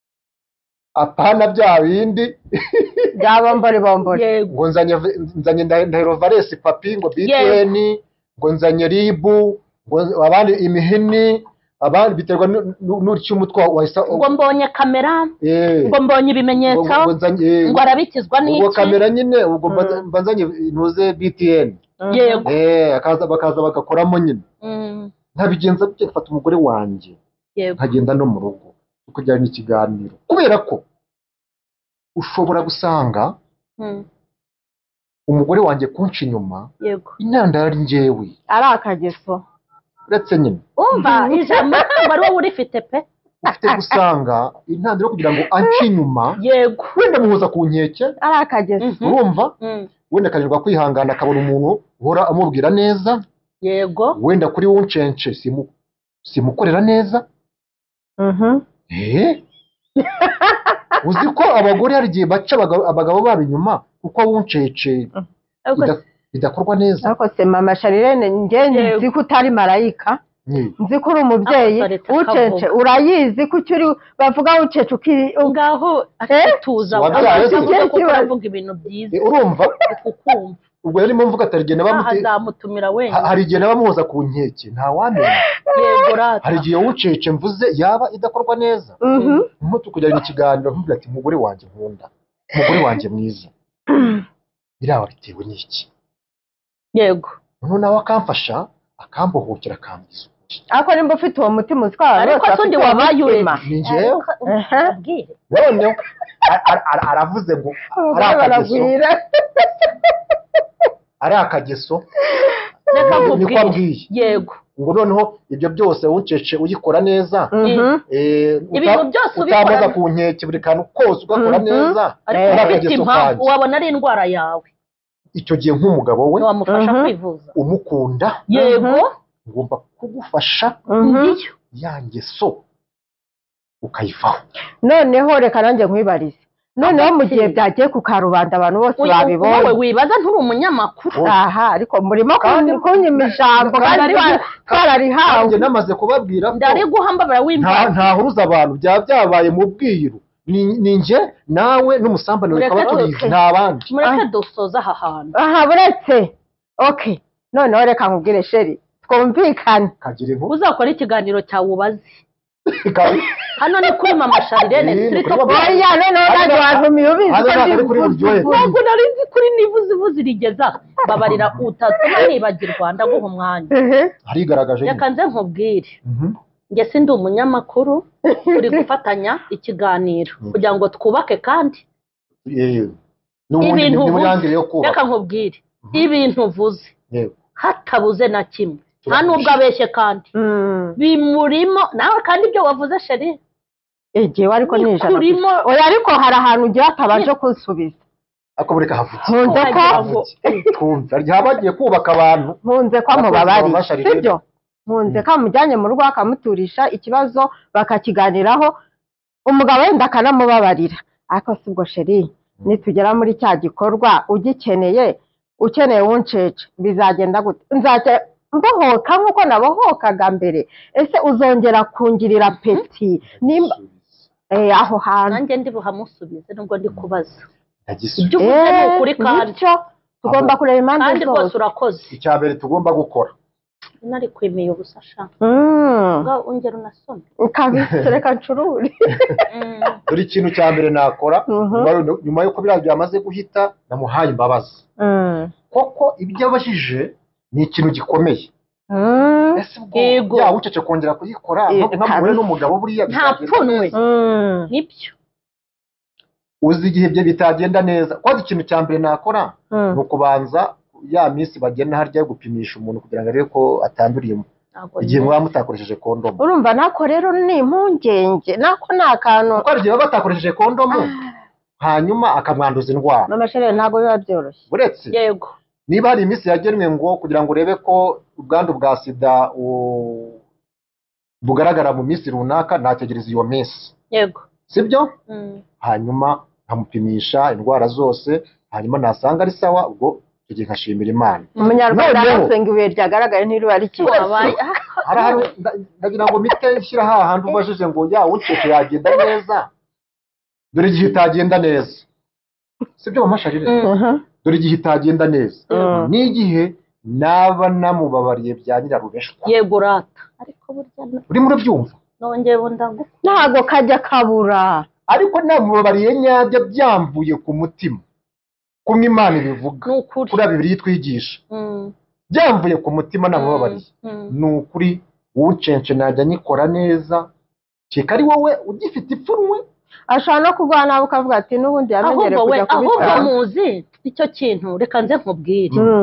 Speaker 1: apana bya bindi
Speaker 2: bya bombori bombori
Speaker 3: yego
Speaker 1: ngo nzanye nzanye Nda- ndahiro Valesi papi ngo B T N ngo nzanye ribu ngo abandi imihini abandi biterwa nu- nu- n'uricyo umutwe wahise
Speaker 3: ngo mbonye kamera
Speaker 1: eh
Speaker 3: ngo mbonye
Speaker 1: ngo
Speaker 3: ibimenyetso
Speaker 1: ngo nzanye eh,
Speaker 3: ngo arabikizwa
Speaker 1: ubwo
Speaker 3: n'iki
Speaker 1: kamera nyine ubwo mba-
Speaker 2: Mm.
Speaker 1: mba nzanye ntuze B T N
Speaker 3: yego
Speaker 1: eh akaza bakaza bagakoramo nyine
Speaker 3: Mm,
Speaker 1: ntabigenza bye mfata umugore wanjye
Speaker 3: yego
Speaker 1: nkagenda no mu rugo tukajyana ikiganiro kubera ko ushobora gusanga
Speaker 3: Mm,
Speaker 1: umugore wanjye kunca inyuma
Speaker 3: yego
Speaker 1: intandaro ari njyewe
Speaker 2: ari akageso
Speaker 1: uretse nyine
Speaker 3: umva ijambo ntabwo ari wowe urifite pe
Speaker 1: ufite gusanga intandaro yo kugira ngo ance inyuma
Speaker 3: yego
Speaker 1: wenda muhuza ku nkeke
Speaker 2: ari akageso
Speaker 3: Mhm.
Speaker 1: urumva
Speaker 3: Mm,
Speaker 1: wenda akananirwa kwihangana akabona umuntu uhora amubwira neza
Speaker 3: yego
Speaker 1: wenda kuri wuncence simu simukorera neza
Speaker 2: Mhm.
Speaker 1: eh uzi ko abagore hari igihe baca abagabo abagabo babo inyuma kuko wuncece
Speaker 3: ariko
Speaker 1: bida- bidakorwa neza
Speaker 2: ariko se mama Sharirene njye
Speaker 3: Yego.
Speaker 2: nzi ko utari marayika
Speaker 1: Ni.
Speaker 2: nzi ko uri umubyeyi
Speaker 3: Ako kareta
Speaker 2: ucece
Speaker 3: kavuga.
Speaker 2: urayizi ko icyo uri bavuga ucece ukiri
Speaker 3: ngaho
Speaker 2: Eh?
Speaker 3: tuza
Speaker 1: Wabyaye se?
Speaker 3: kuko uravuga ibintu byiza
Speaker 1: Eh, urumva
Speaker 3: kukumva
Speaker 1: ubwo rero impamvu atari igihe
Speaker 3: aha
Speaker 1: nabamute
Speaker 3: azamutumira
Speaker 1: ha-
Speaker 3: wenyine
Speaker 1: hari igihe nabamuhoza ku nkeke nta wamenya
Speaker 3: yego rata
Speaker 1: hari igihe wucece mvuze yaba idakorwa neza
Speaker 2: Mhm.
Speaker 1: nko tukujyana ikiganiro nkubwira ati umugore wanjye nkunda umugore wanjye mwiza biriya bitewe n'iki
Speaker 3: yego
Speaker 1: noneho nawe akamfasha akambohokera akambwiza ukuri
Speaker 2: ariko nimba ufite uwo mutima uzwi abantu
Speaker 3: ariko
Speaker 2: bose
Speaker 3: tundi
Speaker 2: bafite uwo
Speaker 3: wabaye
Speaker 2: mutima
Speaker 3: uretse
Speaker 1: ni njyewe
Speaker 2: Aha.
Speaker 3: abwire
Speaker 1: noneho a- a- a- aravuze ngo ari
Speaker 2: Abagore
Speaker 1: akageso
Speaker 2: baragwira
Speaker 1: ari akageso
Speaker 3: reka
Speaker 1: niko
Speaker 3: nkubwire
Speaker 1: ambwiye
Speaker 3: yego
Speaker 1: ngo noneho ibyo byose wucece uyikora neza
Speaker 2: Mhm.
Speaker 1: eh,
Speaker 3: Ibintu
Speaker 1: uta-
Speaker 3: byose ubikora
Speaker 1: utamaza
Speaker 3: neza.
Speaker 1: ku nkeke buri kantu kose ugakora
Speaker 2: Mhm.
Speaker 1: neza
Speaker 3: ariko
Speaker 2: Eh.
Speaker 1: ari
Speaker 3: ufite
Speaker 1: akageso
Speaker 3: impamvu
Speaker 1: kanjye
Speaker 3: wabona ari indwara yawe
Speaker 1: icyo gihe nk'umugabo we
Speaker 3: ntiwamufasha
Speaker 2: Mhm.
Speaker 3: kwivuza
Speaker 1: umukunda
Speaker 3: yego
Speaker 1: ngomba kugufasha
Speaker 2: Mhm.
Speaker 3: ndiyo
Speaker 1: ya ngeso ukayivaho
Speaker 2: noneho reka nanjye nkwibarize noneho mu gihe byagiye ku karubanda abantu bose
Speaker 3: wowe
Speaker 2: babibonye
Speaker 3: wibaza nturi umunyamakuru
Speaker 2: aha ariko murimo
Speaker 1: Kandi-
Speaker 2: kun- kunyima ijambo
Speaker 1: kandi-
Speaker 2: kandi twa- twararihawe
Speaker 1: nanjye namaze kubabwira ko
Speaker 3: ndari guhambabara
Speaker 1: nta
Speaker 3: w'imbaga
Speaker 1: ntahuruza abantu byaba byabaye mu bwiru ni ni njye nawe n'umusambanyi
Speaker 3: Mureke
Speaker 1: tukaba tubizi
Speaker 2: tuke.
Speaker 1: nta bandi
Speaker 3: mureke dusoze aha hantu
Speaker 2: aha buretse okay noneho reka nkubwire sheri twumvikane
Speaker 1: kagira inkuru
Speaker 3: uzakora ikiganiro cyawe ubaze
Speaker 1: Ka-
Speaker 3: hano ni kuri mama Sharirene
Speaker 1: Ni
Speaker 3: street
Speaker 1: kuri
Speaker 3: of
Speaker 1: mama-
Speaker 2: oya noneho
Speaker 1: Hano
Speaker 2: nanjye
Speaker 1: nta-
Speaker 2: wantumiye ubizi
Speaker 1: hano
Speaker 2: ko
Speaker 1: ntabwo ari kuri
Speaker 2: ndivuze
Speaker 1: buryohe.
Speaker 2: uvuze.
Speaker 3: ntabwo nari nzi kuri nivuze ivuze rigeza babarira utatuma nibagirwa ndaguha umwanya
Speaker 2: Ehe.
Speaker 1: harigaragaje nyine.
Speaker 3: reka nze nkubwire
Speaker 1: Mhm.
Speaker 3: njye si ndi umunyamakuru turi gufatanya ikiganiro kugira ngo twubake kandi
Speaker 1: Eh, n'ubundi
Speaker 3: Ibintu
Speaker 1: ni
Speaker 3: uvuze.
Speaker 1: muyangire yo
Speaker 3: reka
Speaker 1: kubaka
Speaker 3: nkubwire ibintu uvuze
Speaker 1: Yego.
Speaker 3: hatabuze na kimwe nta nubwo abeshye kandi
Speaker 2: Mm.
Speaker 3: bimurimo nawe kandi ibyo wavuze sheri
Speaker 2: egewe ariko ni ijana
Speaker 3: Bikurimo-
Speaker 2: gusa. oya ariko hari ahantu ugiye atabanje kunsubiza
Speaker 1: ariko bureka havutse
Speaker 2: nkunze ko
Speaker 1: twumva ryaba bagiye kubaka abantu
Speaker 2: nkunze ko amubabariye sibyo nkunze ko amujyanye mu rugo akamuturisha ikibazo bakakiganiraho umugabo wenda akanamubabarira ariko si ubwo sheri nitugera muri cya gikorwa ugikeneye ukeneye wuncece bizagenda gute nzajya mbohoka nk'uko nabohokaga mbere ese uzongera kungirira peti nimba eh aho hantu
Speaker 3: nanjye ndi buhamusubize nubwo ndi kubaza
Speaker 1: Nagisubiza.
Speaker 3: ibyo uvuze ni ukuri kandi
Speaker 2: bityo tugomba kureba impande
Speaker 3: kandi rwose
Speaker 2: zose
Speaker 3: urakoze
Speaker 1: icya mbere tugomba gukora
Speaker 3: nari kwemeye ubusa sha
Speaker 2: Mm,
Speaker 3: ubwo ongera unasome
Speaker 2: kabisa reka ncurure
Speaker 3: Mm.
Speaker 1: dore ikintu cya mbere nakora
Speaker 2: Mhm.
Speaker 1: nyuma yo- nyuma y'uko biriya byamaze guhita namuhaye imbabazi
Speaker 2: Mm,
Speaker 1: koko ibyo abajije ni ikintu gikomeye
Speaker 2: mm,
Speaker 1: ese ubwo
Speaker 3: Yego.
Speaker 1: ya ucece kongera kuyikora
Speaker 2: Yego,
Speaker 1: nk'umugore n'umugabo buriya
Speaker 3: nta
Speaker 1: bizagenda
Speaker 3: pfunwe
Speaker 1: neza.
Speaker 2: mm.
Speaker 3: nibyo
Speaker 1: uzi igihe bye bitagenda neza kwazi ikintu cya mbere nakora
Speaker 2: Mm.
Speaker 1: ni ukubanza ya minsi bagena harya yo gupimisha umuntu kugira ngo arebe ko atanduriyemo
Speaker 3: ntabwo
Speaker 1: igihe
Speaker 3: nyine.
Speaker 1: mwaba mutakoresheje kondomu
Speaker 2: urumva nako rero ni impungenge nako ni akantu
Speaker 1: kuko hari igihe baba batakoresheje kondomu hanyuma akamwanduza indwara
Speaker 2: mama shere ntabwo biba byoroshye
Speaker 1: uretse
Speaker 3: yego
Speaker 1: niba hari iminsi yagenwe ngo kugira ngo urebe ko ubwandu bwa sida u- bugaragara mu minsi runaka ntategereza iyo minsi
Speaker 3: yego
Speaker 1: sibyo
Speaker 3: Mm.
Speaker 1: hanyuma nkamupimisha indwara zose hanyuma nasanga ari sawa ubwo icyo gihe nkashimira imana
Speaker 2: umunyarwanda
Speaker 1: Noneho-
Speaker 2: arasenga ibuye ryagaragaye ntiriba ari kimwe
Speaker 3: Wabaye-
Speaker 1: hari ahantu nda- ndagira ngo mite nshyira hahandi ubajije ngo ya ucece yagenda neza dore igihe itagenda neza sibyo mama sharire
Speaker 2: Mhm.
Speaker 1: dore igihe itagenda neza
Speaker 2: Mm.
Speaker 1: n'igihe naba namubabariye bya nyirarubeshwa
Speaker 3: yego urata ariko burya no-
Speaker 1: urimo urabyumva
Speaker 3: nongeye bundagu
Speaker 2: ntabwo kajya kabura
Speaker 1: ariko namubabariye nyabyo byamvuye ku mutima kumwe imana ibivuga
Speaker 3: ni ukuri
Speaker 1: kuri bibiri twigisha
Speaker 3: Mm.
Speaker 1: byamvuye ku mutima namubabariye
Speaker 3: Mm.
Speaker 1: ni ukuri uwucence najya nyikora neza keka ari wowe ugifite ipfunwe
Speaker 2: ashobora no kurwara nawe ukavuga ati n'ubundi yamenyereye
Speaker 3: ahubwo we
Speaker 2: kujya
Speaker 3: ahubwo
Speaker 2: kubitanga
Speaker 3: muzi icyo kintu reka nze nkubwire
Speaker 2: Mm.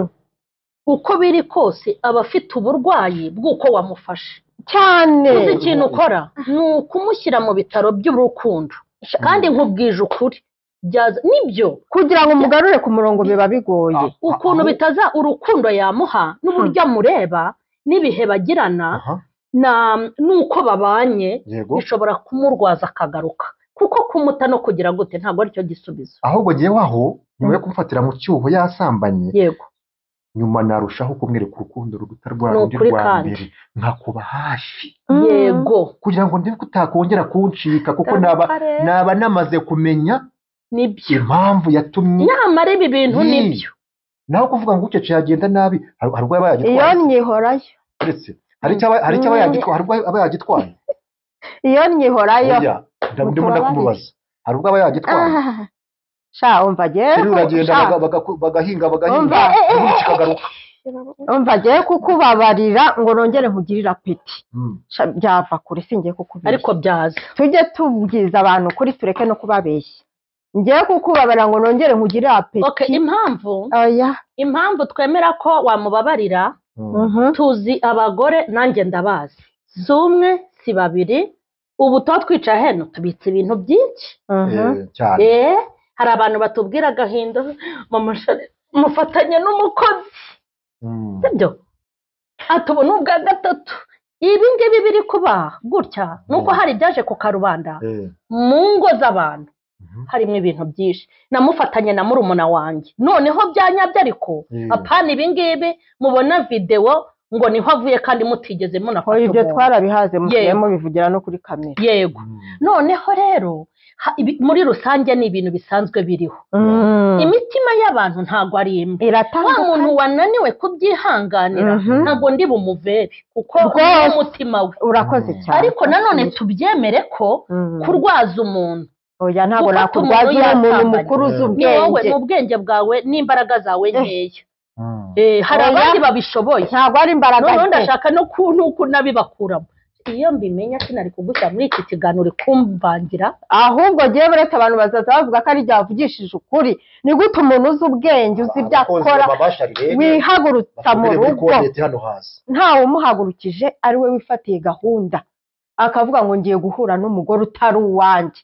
Speaker 3: uko biri kose aba afite uburwayi bw'uko wamufashe
Speaker 2: cyane
Speaker 3: uzi ikintu ukora ni ukumushyira mu bitaro by'urukundo kandi nkubwije ukuri byaza nibyo
Speaker 2: kugira ngo umugarure ku murongo biba bigoye
Speaker 1: Ah.
Speaker 3: ukuntu
Speaker 1: aho-
Speaker 3: bitaza urukundo yamuha n'uburyo amureba n'ibihe bagirana
Speaker 1: Aha,
Speaker 3: na n'uko babanye
Speaker 1: yego
Speaker 3: bishobora kumurwaza akagaruka kuko kumuta no kugira gute ntabwo aricyo gisubizo
Speaker 1: ahubwo ngewe aho nyuma yo kumufatira mu cyuho yasambanye
Speaker 3: yego
Speaker 1: nyuma narushaho kumwereka urukundo ruruta rwa
Speaker 3: Ni
Speaker 1: rundi
Speaker 3: ukuri
Speaker 1: rwa
Speaker 3: kandi.
Speaker 1: mbere nkakuba hafi
Speaker 2: Mm.
Speaker 3: yego
Speaker 1: kugira ngo ndebe ko utakongera kuncika kuko naba
Speaker 3: Kare.
Speaker 1: naba namaze kumenya
Speaker 3: nibyo
Speaker 1: impamvu yatumye
Speaker 3: nyamara ibi bintu
Speaker 1: Yee.
Speaker 3: nibyo
Speaker 1: naho kuvuga ngo ucece yagenda nabi hari hari ubwo aba
Speaker 2: iyo
Speaker 1: yagitwaye
Speaker 2: nyihorayo
Speaker 1: uretse hari icyo aba hari icyo aba yagitwaye hari ubwo aba yagitwaye
Speaker 2: iyo nyihorayo
Speaker 1: oya ndabona ndimo ndakumubaza hari ubwo aba yagitwaye
Speaker 2: Ah. sha umva agiye
Speaker 1: rero uragenda baga- baga- bagahinga bagahinga
Speaker 2: Umva, eh, eh,
Speaker 1: ubundi kikagaruka
Speaker 2: umva agiye kukubabarira ngo nongere nkugirire apeti
Speaker 1: Mm.
Speaker 2: Sha, byava kure singiye kukubeshya
Speaker 3: ariko byaza
Speaker 2: tujye tubwiza abantu kuri tureke no kubabeshya ngiye kukubabarira ngo nongere nkugirire apeti
Speaker 3: okay impamvu
Speaker 2: oya
Speaker 3: impamvu twemera ko wamubabarira
Speaker 1: Mm.
Speaker 2: Mhm.
Speaker 3: tuzi abagore nanjye ndabazi si umwe si babiri ubu tuba twicaye hano tubitse ibintu byinshi
Speaker 2: Mhm.
Speaker 1: Eh, cyane
Speaker 3: eh hari abantu batubwira agahinda mama shari mufatanye n'umukozi
Speaker 1: Mm.
Speaker 3: sibyo atubona ubwa gatatu ibi ngibi biri kuba gutya nuko hari ibyaje ku karubanda
Speaker 1: Eh.
Speaker 3: mu ngo z'abantu
Speaker 1: Mhm.
Speaker 3: harimo ibintu byinshi namufatanye na murumuna wanjye noneho byanyabyo ariko
Speaker 1: Mm.
Speaker 3: apana ibi ngibi mubona videwo ngo niho avuye kandi mutigeze munafata
Speaker 2: oya ibyo
Speaker 3: umuntu.
Speaker 2: twarabihaze mugiye
Speaker 3: Yego.
Speaker 2: mubivugira no kuri kamera
Speaker 3: yego
Speaker 1: Mm.
Speaker 3: noneho rero ha- ibi- muri rusange ni ibintu bisanzwe biriho
Speaker 2: Mm.
Speaker 3: imitima y'abantu ntabwo ari imwe wa
Speaker 2: iratandukanye
Speaker 3: muntu wananiwe kubyihanganira
Speaker 2: Mhm.
Speaker 3: ntabwo ndi bumuvere kuko
Speaker 2: Rwose.
Speaker 3: umutima we
Speaker 2: urakoze
Speaker 1: Mm.
Speaker 2: cyane
Speaker 3: ariko nanone tubyemere ko
Speaker 2: Mm.
Speaker 3: kurwaza umuntu
Speaker 2: oya ntabwo
Speaker 3: gufata
Speaker 2: nakurwaza
Speaker 3: umuntu
Speaker 2: uri umuntu
Speaker 3: yasambanye.
Speaker 2: mukuru uzi
Speaker 3: ni wowe
Speaker 2: ubwenge
Speaker 3: mu bwenge bwawe n'imbaraga zawe nkeya
Speaker 1: Mm.
Speaker 3: Eh, hari
Speaker 2: Oya.
Speaker 3: abandi babishoboye
Speaker 2: ntabwo ari imbaraga
Speaker 3: noneho
Speaker 2: nke.
Speaker 3: ndashaka no kuntu kunabibakuramo iyo mbimenya sinari kugushyira muri iki kiganiro kumvangira
Speaker 2: ahubwo ngewe uretse abantu bazaza bavuga ko ari igihe wavugishije ukuri ni gute umuntu uzi ubwenge uzi ibyo
Speaker 1: Abakozi
Speaker 2: akora
Speaker 1: babasha rero,
Speaker 2: wihagurutsa mu
Speaker 1: basubire muri
Speaker 2: rugo
Speaker 1: kodeti hano hasi
Speaker 2: ntawe umuhagurukije ari we wifatiye gahunda akavuga ngo ngiye guhura n'umugore utari uwanjye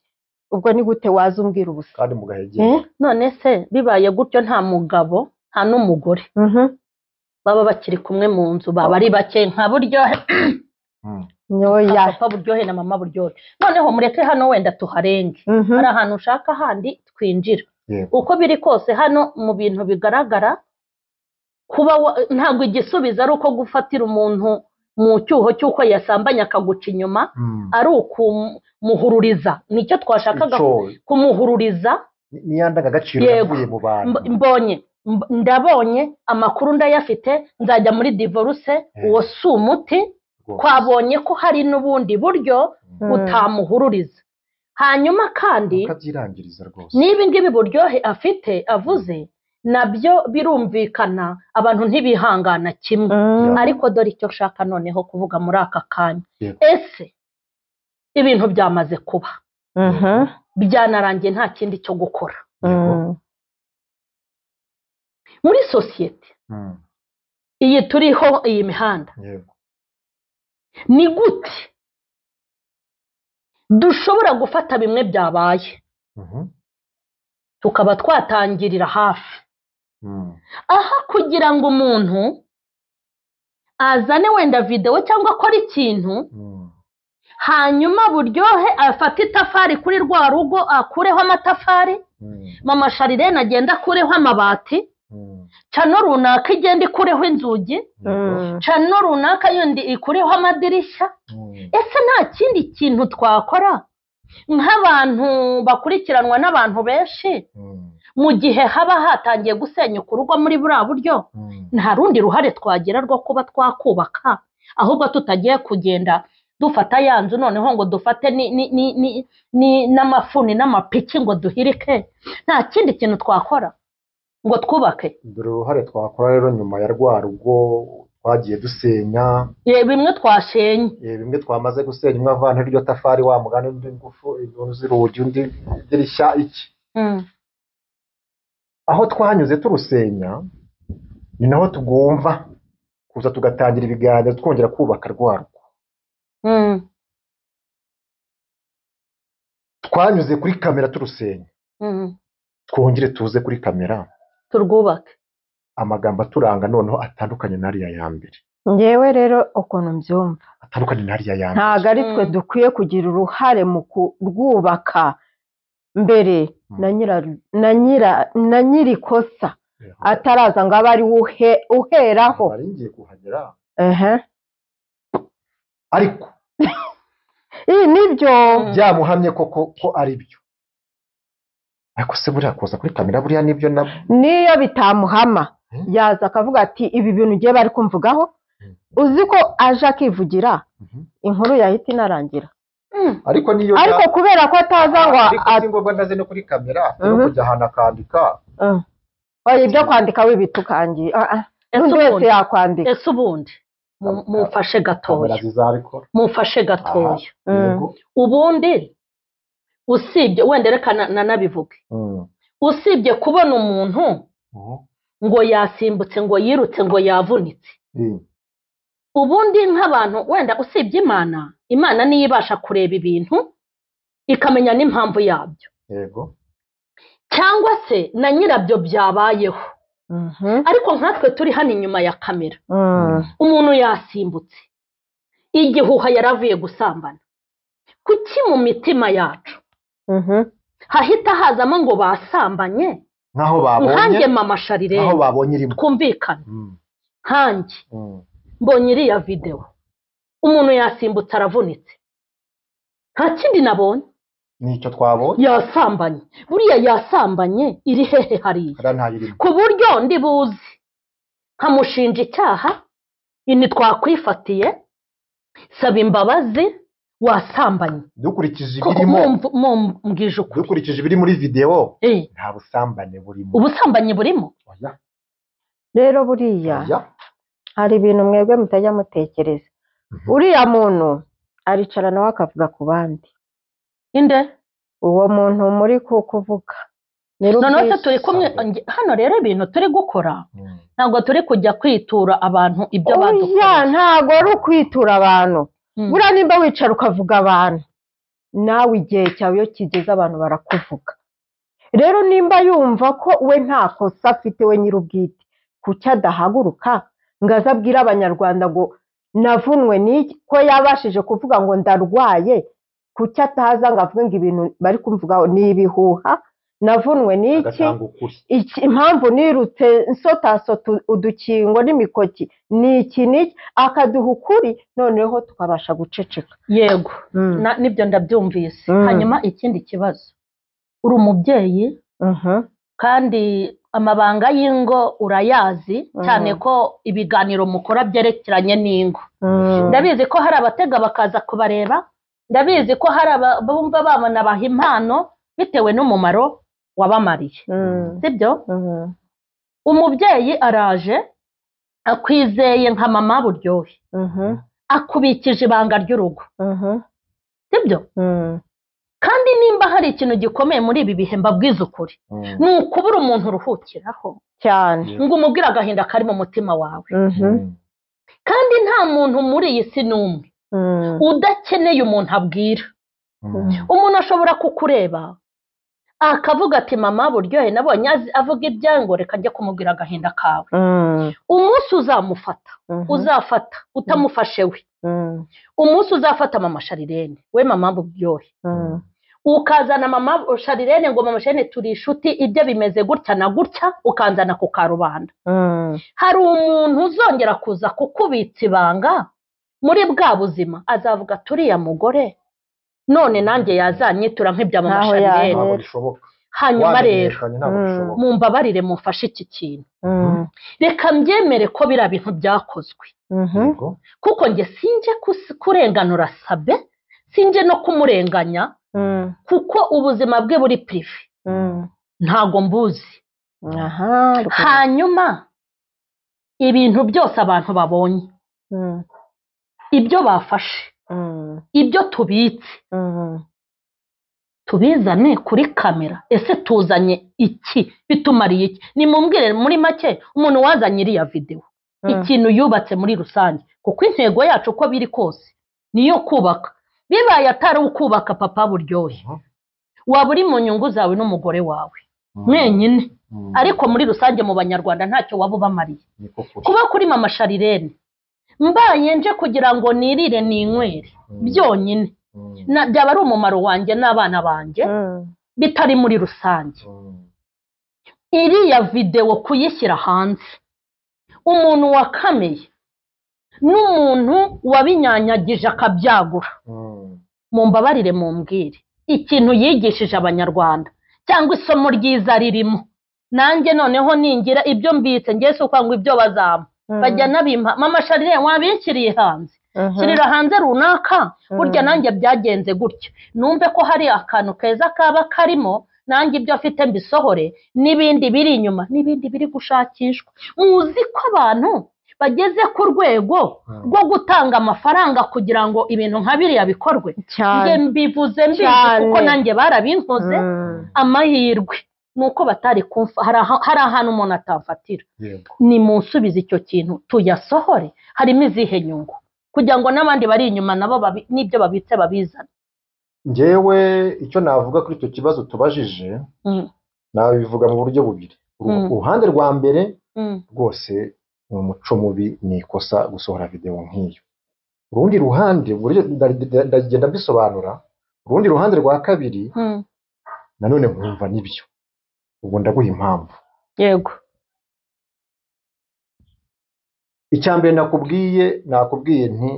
Speaker 2: ubwo ni gute waza umbwira ubusa
Speaker 1: kandi mugahegera
Speaker 2: Eh?
Speaker 3: none se bibaye gutyo nta mugabo nta n'umugore
Speaker 2: Mhm.
Speaker 3: baba bakiri kumwe mu nzu baba ari bake nka buryohe
Speaker 1: Mm.
Speaker 2: nyoya
Speaker 3: papa buryohe na mama buryohe noneho mureke hano wenda tuharenge
Speaker 2: Mhm.
Speaker 3: hari ahantu ushaka handi twinjira
Speaker 1: Yego.
Speaker 3: uko biri kose hano mu bintu bigaragara kuba wa- ntabwo igisubizo ari uko gufatira umuntu mu cyuho cy'uko yasambanye akaguca inyuma
Speaker 1: Mm.
Speaker 3: ari ukumuhururiza nicyo twashakaga
Speaker 1: Ico
Speaker 3: kumuhururiza
Speaker 1: ni- ni ya ndangagaciro
Speaker 3: Yego.
Speaker 1: yavuye mu bantu
Speaker 3: Mb- mbonye mb- ndabonye amakuru ndayafite nzajya muri divorce
Speaker 1: Eh.
Speaker 3: uwo si umuti
Speaker 1: Rwose.
Speaker 3: twabonye ko hari n'ubundi buryo
Speaker 2: Mm.
Speaker 3: utamuhururiza hanyuma kandi
Speaker 1: ukabyirangiriza rwose
Speaker 3: niba ngibi buryohe afite avuze nabyo birumvikana abantu ntibihangana kimwe
Speaker 2: Mm.
Speaker 3: ariko dore icyo nshaka noneho kuvuga muri aka kanya
Speaker 1: Yego.
Speaker 3: ese ibintu byamaze kuba
Speaker 2: Mhm.
Speaker 3: byanarangiye nta kindi cyo gukora
Speaker 2: Mm.
Speaker 3: muri sosiyete
Speaker 1: Mm.
Speaker 3: iyi turiho iyi mihanda
Speaker 1: Yego.
Speaker 3: ni gute dushobora gufata bimwe byabaye
Speaker 1: Mhm.
Speaker 3: tukaba twatangirira hafi
Speaker 1: Mm.
Speaker 3: aha kugira ngo umuntu azane wenda videwo cyangwa akore ikintu
Speaker 1: Mm.
Speaker 3: hanyuma buryohe afate itafari kuri rwa rugo akureho amatafari
Speaker 1: Mm.
Speaker 3: mama sharirene agenda akureho amabati
Speaker 1: Mm.
Speaker 3: cano runaka igenda ikureho inzugi
Speaker 1: Yego.
Speaker 2: Mm.
Speaker 3: cano runaka yundi ikureho amadirishya
Speaker 1: Mm.
Speaker 3: ese nta kindi kintu twakora nk'abantu bakurikiranwa n'abantu benshi
Speaker 1: Mm.
Speaker 3: mu gihe haba hatangiye gusenyuka urugo muri buriya buryo
Speaker 1: Mm.
Speaker 3: nta rundi ruhare twagira rwo kuba twakubaka ahubwo tutagiye kugenda dufata ya nzu noneho ngo dufate ni- ni- ni- ni- ni- n'amafuni n'amapiki ngo duhirike nta kindi kintu twakora ngo twubake
Speaker 1: dore uruhare twakora rero nyuma ya rwa rugo twagiye dusenya
Speaker 3: Ye, bimwe twashenye
Speaker 1: eh, bimwe twamaze gusenya umwe avana iryo tafari wa mugani undi ngufu undi urugi undi idirishya iki
Speaker 3: Mm.
Speaker 1: aho twanyuze turusenya ni naho tugomba kuza tugatangira ibiganiro twongera kubaka rwa rugo
Speaker 3: Mm.
Speaker 1: twanyuze kuri kamera turusenya
Speaker 3: Mm.
Speaker 1: twongere tuze kuri kamera
Speaker 3: turwubake
Speaker 1: amagambo aturanga noneho atandukanye n'ariya ya mbere
Speaker 2: ngewe rero ukuntu mbyumva
Speaker 1: atandukanye n'ariya ya mbere
Speaker 2: ntabwo ari twe
Speaker 3: Mm.
Speaker 2: dukwiye kugira uruhare mu kurwubaka mbere
Speaker 1: Mm.
Speaker 2: na nyira na nyira na nyiri kosa
Speaker 1: Eh,
Speaker 2: ataraza ngo abe ari we uhe- uheraho
Speaker 1: nari ngiye kuhagera
Speaker 2: ehe
Speaker 1: ariko
Speaker 2: iyi nibyo
Speaker 3: Mm.
Speaker 1: byamuhamye koko ko ari byo ariko se buriya kuza kuri kamera buriya nibyo na
Speaker 2: niyo bitamuhama
Speaker 1: Mm.
Speaker 2: yaza akavuga ati ibi bintu ugiye bari kumvugaho
Speaker 1: Mm.
Speaker 2: uzi ko aje akivugira
Speaker 1: Mhm.
Speaker 2: inkuru yahita inarangira
Speaker 3: Mm.
Speaker 1: ariko niyo
Speaker 2: ariko kubera ko ataza ngo
Speaker 1: ariko
Speaker 2: at-
Speaker 1: si ngombwa ndaze no kuri kamera no
Speaker 2: Mhm.
Speaker 1: kujya ahantu akandika
Speaker 2: Uh. oya ibyo kwandika wibita ukangiye Ah, ah.
Speaker 3: Ese
Speaker 2: n'undi wese
Speaker 3: ubundi-
Speaker 2: yakwandika
Speaker 3: ese ubundi mu- mumfashe
Speaker 1: kamera
Speaker 3: gatoya
Speaker 1: zizabikora
Speaker 3: mumfashe gatoya
Speaker 2: Mm.
Speaker 1: yego
Speaker 3: ubundi usibye wenda reka na- nanabivuge
Speaker 1: Mm.
Speaker 3: usibye kubona umuntu
Speaker 1: Mhm.
Speaker 3: ngo yasimbutse ngo yirutse ngo yavunitse
Speaker 1: Mm.
Speaker 3: ubundi nk'abantu wenda usibye imana imana niyo ibasha kureba ibintu ikamenya n'impamvu yabyo
Speaker 1: yego
Speaker 3: cyangwa se na nyirabyo byabayeho
Speaker 2: Mhm.
Speaker 3: ariko nkatwe turi hano inyuma ya kamera
Speaker 2: Mm.
Speaker 3: umuntu yasimbutse igihuha yaravuye gusambana kuki mu mitima yacu
Speaker 2: Mhm.
Speaker 3: hahita hazamo ngo basambanye
Speaker 1: nkaho
Speaker 3: nkanjye
Speaker 1: babonye
Speaker 3: mama sharirene
Speaker 1: nkaho babonye irimo
Speaker 3: twumvikane
Speaker 1: Mm.
Speaker 3: nkanjye
Speaker 1: Mm.
Speaker 3: mbonye iriya videwo umuntu yasimbutse aravunitse nta kindi nabonye
Speaker 1: nicyo twabonye
Speaker 3: yasambanye buriya yasambanye iri hehe hariya
Speaker 1: hariya ntayirimo
Speaker 3: ku buryo ndi buzi nkamushinja icyaha ini twakwifatiye saba imbabazi wasambanye
Speaker 1: dukurikije
Speaker 3: koko
Speaker 1: ibirimo
Speaker 3: mumv- mumbwije ukuri
Speaker 1: dukurikije ibiri muri videwo
Speaker 3: Eh,
Speaker 1: nta busambane burimo
Speaker 3: ubusambanyi burimo
Speaker 1: oya
Speaker 2: rero buriya
Speaker 1: oya
Speaker 2: hari ibintu mwebwe mutajya mutekereza
Speaker 1: Mhm.
Speaker 2: uriya muntu aricara nawe akavuga ku bandi
Speaker 3: inde
Speaker 2: uwo muntu muri ku kuvuga
Speaker 3: noneho se turi
Speaker 1: Nyir'ubwishyu.
Speaker 3: kumwe nge- hano rero ibintu turi gukora
Speaker 1: Mm.
Speaker 3: ntabwo turi kujya kwitura abantu ibyo
Speaker 2: oya
Speaker 3: badukoreye
Speaker 2: ntabwo ari ukwitura abantu
Speaker 3: Mm.
Speaker 2: buriya nimba wicara ukavuga abantu nawe igihe cyawe iyo kigeze abantu barakuvuga. Rero nimba yumva ko we nta kosa afite we nyir'ubwite, kuki adahaguruka ngo aze abwire abanyarwanda ngo navunwe n'iki, ko yabashije kuvuga ngo ndarwaye, kuki ataza ngo avuge ngo ibintu bari kumvugaho ni ibihuha, navunwe n'iki, impamvu nirutse nsotasota udukingo n'imikoki ni iki n'iki, akaduha ukuri noneho tukabasha guceceka.
Speaker 3: Yego, nibyo ndabyumvise. Hanyuma ikindi kibazo, uri umubyeyi kandi amabanga y'ingo urayazi, cyane ko ibiganiro mukora byerekeranye n'ingo. Ndabizi ko hari abatega bakaza kubareba, ndabizi ko hari abumva babona baha impano bitewe n'umumaro wabamariye, sibyo? Umubyeyi araje akwizeye nka mama Buryohe, akubikije ibanga ry'urugo, sibyo? Kandi nimba hari ikintu gikomeye muri ibi bihe mbabwiza ukuri, ni ukubura umuntu uruhukiraho
Speaker 2: cyane
Speaker 3: ngo umubwire agahinda kari mu mutima wawe. Kandi nta muntu muri iyi si n'umwe udakeneye umuntu abwira. Umuntu ashobora kukureba akavuga ati mama Buryohe nabonye avuga ibyango, reka njye kumubwira agahinda kawe. Umunsi uzamufata uzafata utamufashe we, umunsi uzafata mama Sharirene we mama Buryohe, ukazana mama Sharirene ngo mama Sharirene turi inshuti, ibyo bimeze gutya na gutya, ukanzana ku karubanda. Hari umuntu uzongera kuza kukubitsa ibanga muri bwa buzima, azavuga turiya mugore none nanjye yazanyitura nk'ibya mama Sharirene. Hanyuma rero mumbabarire mufashe iki kintu, reka mbyemere ko biriya bintu byakozwe, kuko njye sinje kurenganura Sabe, sinje no kumurenganya, kuko ubuzima bwe buri prive, ntago mbuzi. Hanyuma ibintu byose abantu babonye, ibyo bafashe, ibyo tubitse, tubizane kuri kamera. Ese tuzanye iki, bitumariye iki? Nimumbwire muri make umuntu wazanye iriya video ikintu yubatse muri rusange, kuko intego yacu uko biri kose niyo kubaka. Bibaye atari ukubaka papa Buryohe, waba uri mu nyungu zawe n'umugore wawe mwenyine, ariko muri rusange mu banyarwanda ntacyo waba ubamariye. Kuba kuri mama Sharirene mbaye nje kugira ngo nirire ninywere byonyine, byaba ari umumaro wanjye n'abana banjye, bitari muri rusange. Iriya video kuyishyira hanze, umuntu wakameye n'umuntu wabinyanyagije akabyagura, mumbabarire mumbwire ikintu yigishije abanyarwanda cyangwa isomo ryiza ririmo. Nanjye noneho ningira ibyo mbitse ngiye so kwangwa ibyo bazama bajya nabimpa mama Sharirene wabikiriye hanze, kirira hanze runaka, burya nanjye byagenze gutyo, numve ko hari akantu keza kaba karimo, nanjye ibyo afite mbisohore, n'ibindi biri inyuma n'ibindi biri gushakishwa. Muzi ko abantu bageze ku rwego rwo gutanga amafaranga kugira ngo ibintu nka biriya bikorwe. Nge mbivuze mbizi kuko nanjye barabinkoze. Amahirwe nuko batari kumfa, hari ahantu umuntu atafatira. Ni munsubiza icyo kintu tuyasohore, harimo izihe nyungu kugira ngo n'abandi bari inyuma nabo n'ibyo babitse babizana.
Speaker 1: Ngewe icyo navuga kuri icyo kibazo tubajije, nabivuga mu buryo bubiri. Uruhande rwa mbere rwose ni umuco mubi, ni ikosa gusohora video nk'iyo. Urundi ruhande ndagenda mbisobanura, urundi ruhande rwa kabiri nanone nkumva nibyo. Ubwo ndaguha impamvu.
Speaker 3: Yego.
Speaker 1: Icyambere nakubwiye nakubwiye nti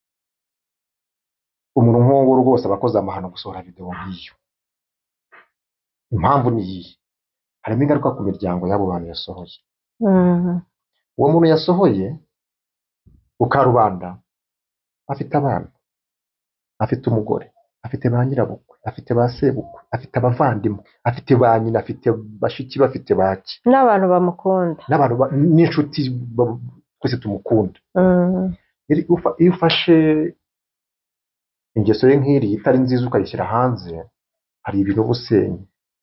Speaker 1: umuntu nk'uwo rwose abakoze amahano gusohora video nk'iyo. Impamvu ni iyi, harimo ingaruka ku miryango y'abo bantu yasohoye. Uwo muntu yasohoye ukarubanda afite abana, afite umugore, afite ba nyirabukwe, afite ba sebukwe, afite abavandimwe, afite ba nyina, afite bashiki, bafite baki
Speaker 2: n'abantu bamukunda,
Speaker 1: n'abantu n'inshuti twese tumukunda. Iyo ufashe ingeso ye nk'iri itari nziza ukayishyira hanze, hari ibintu busenye,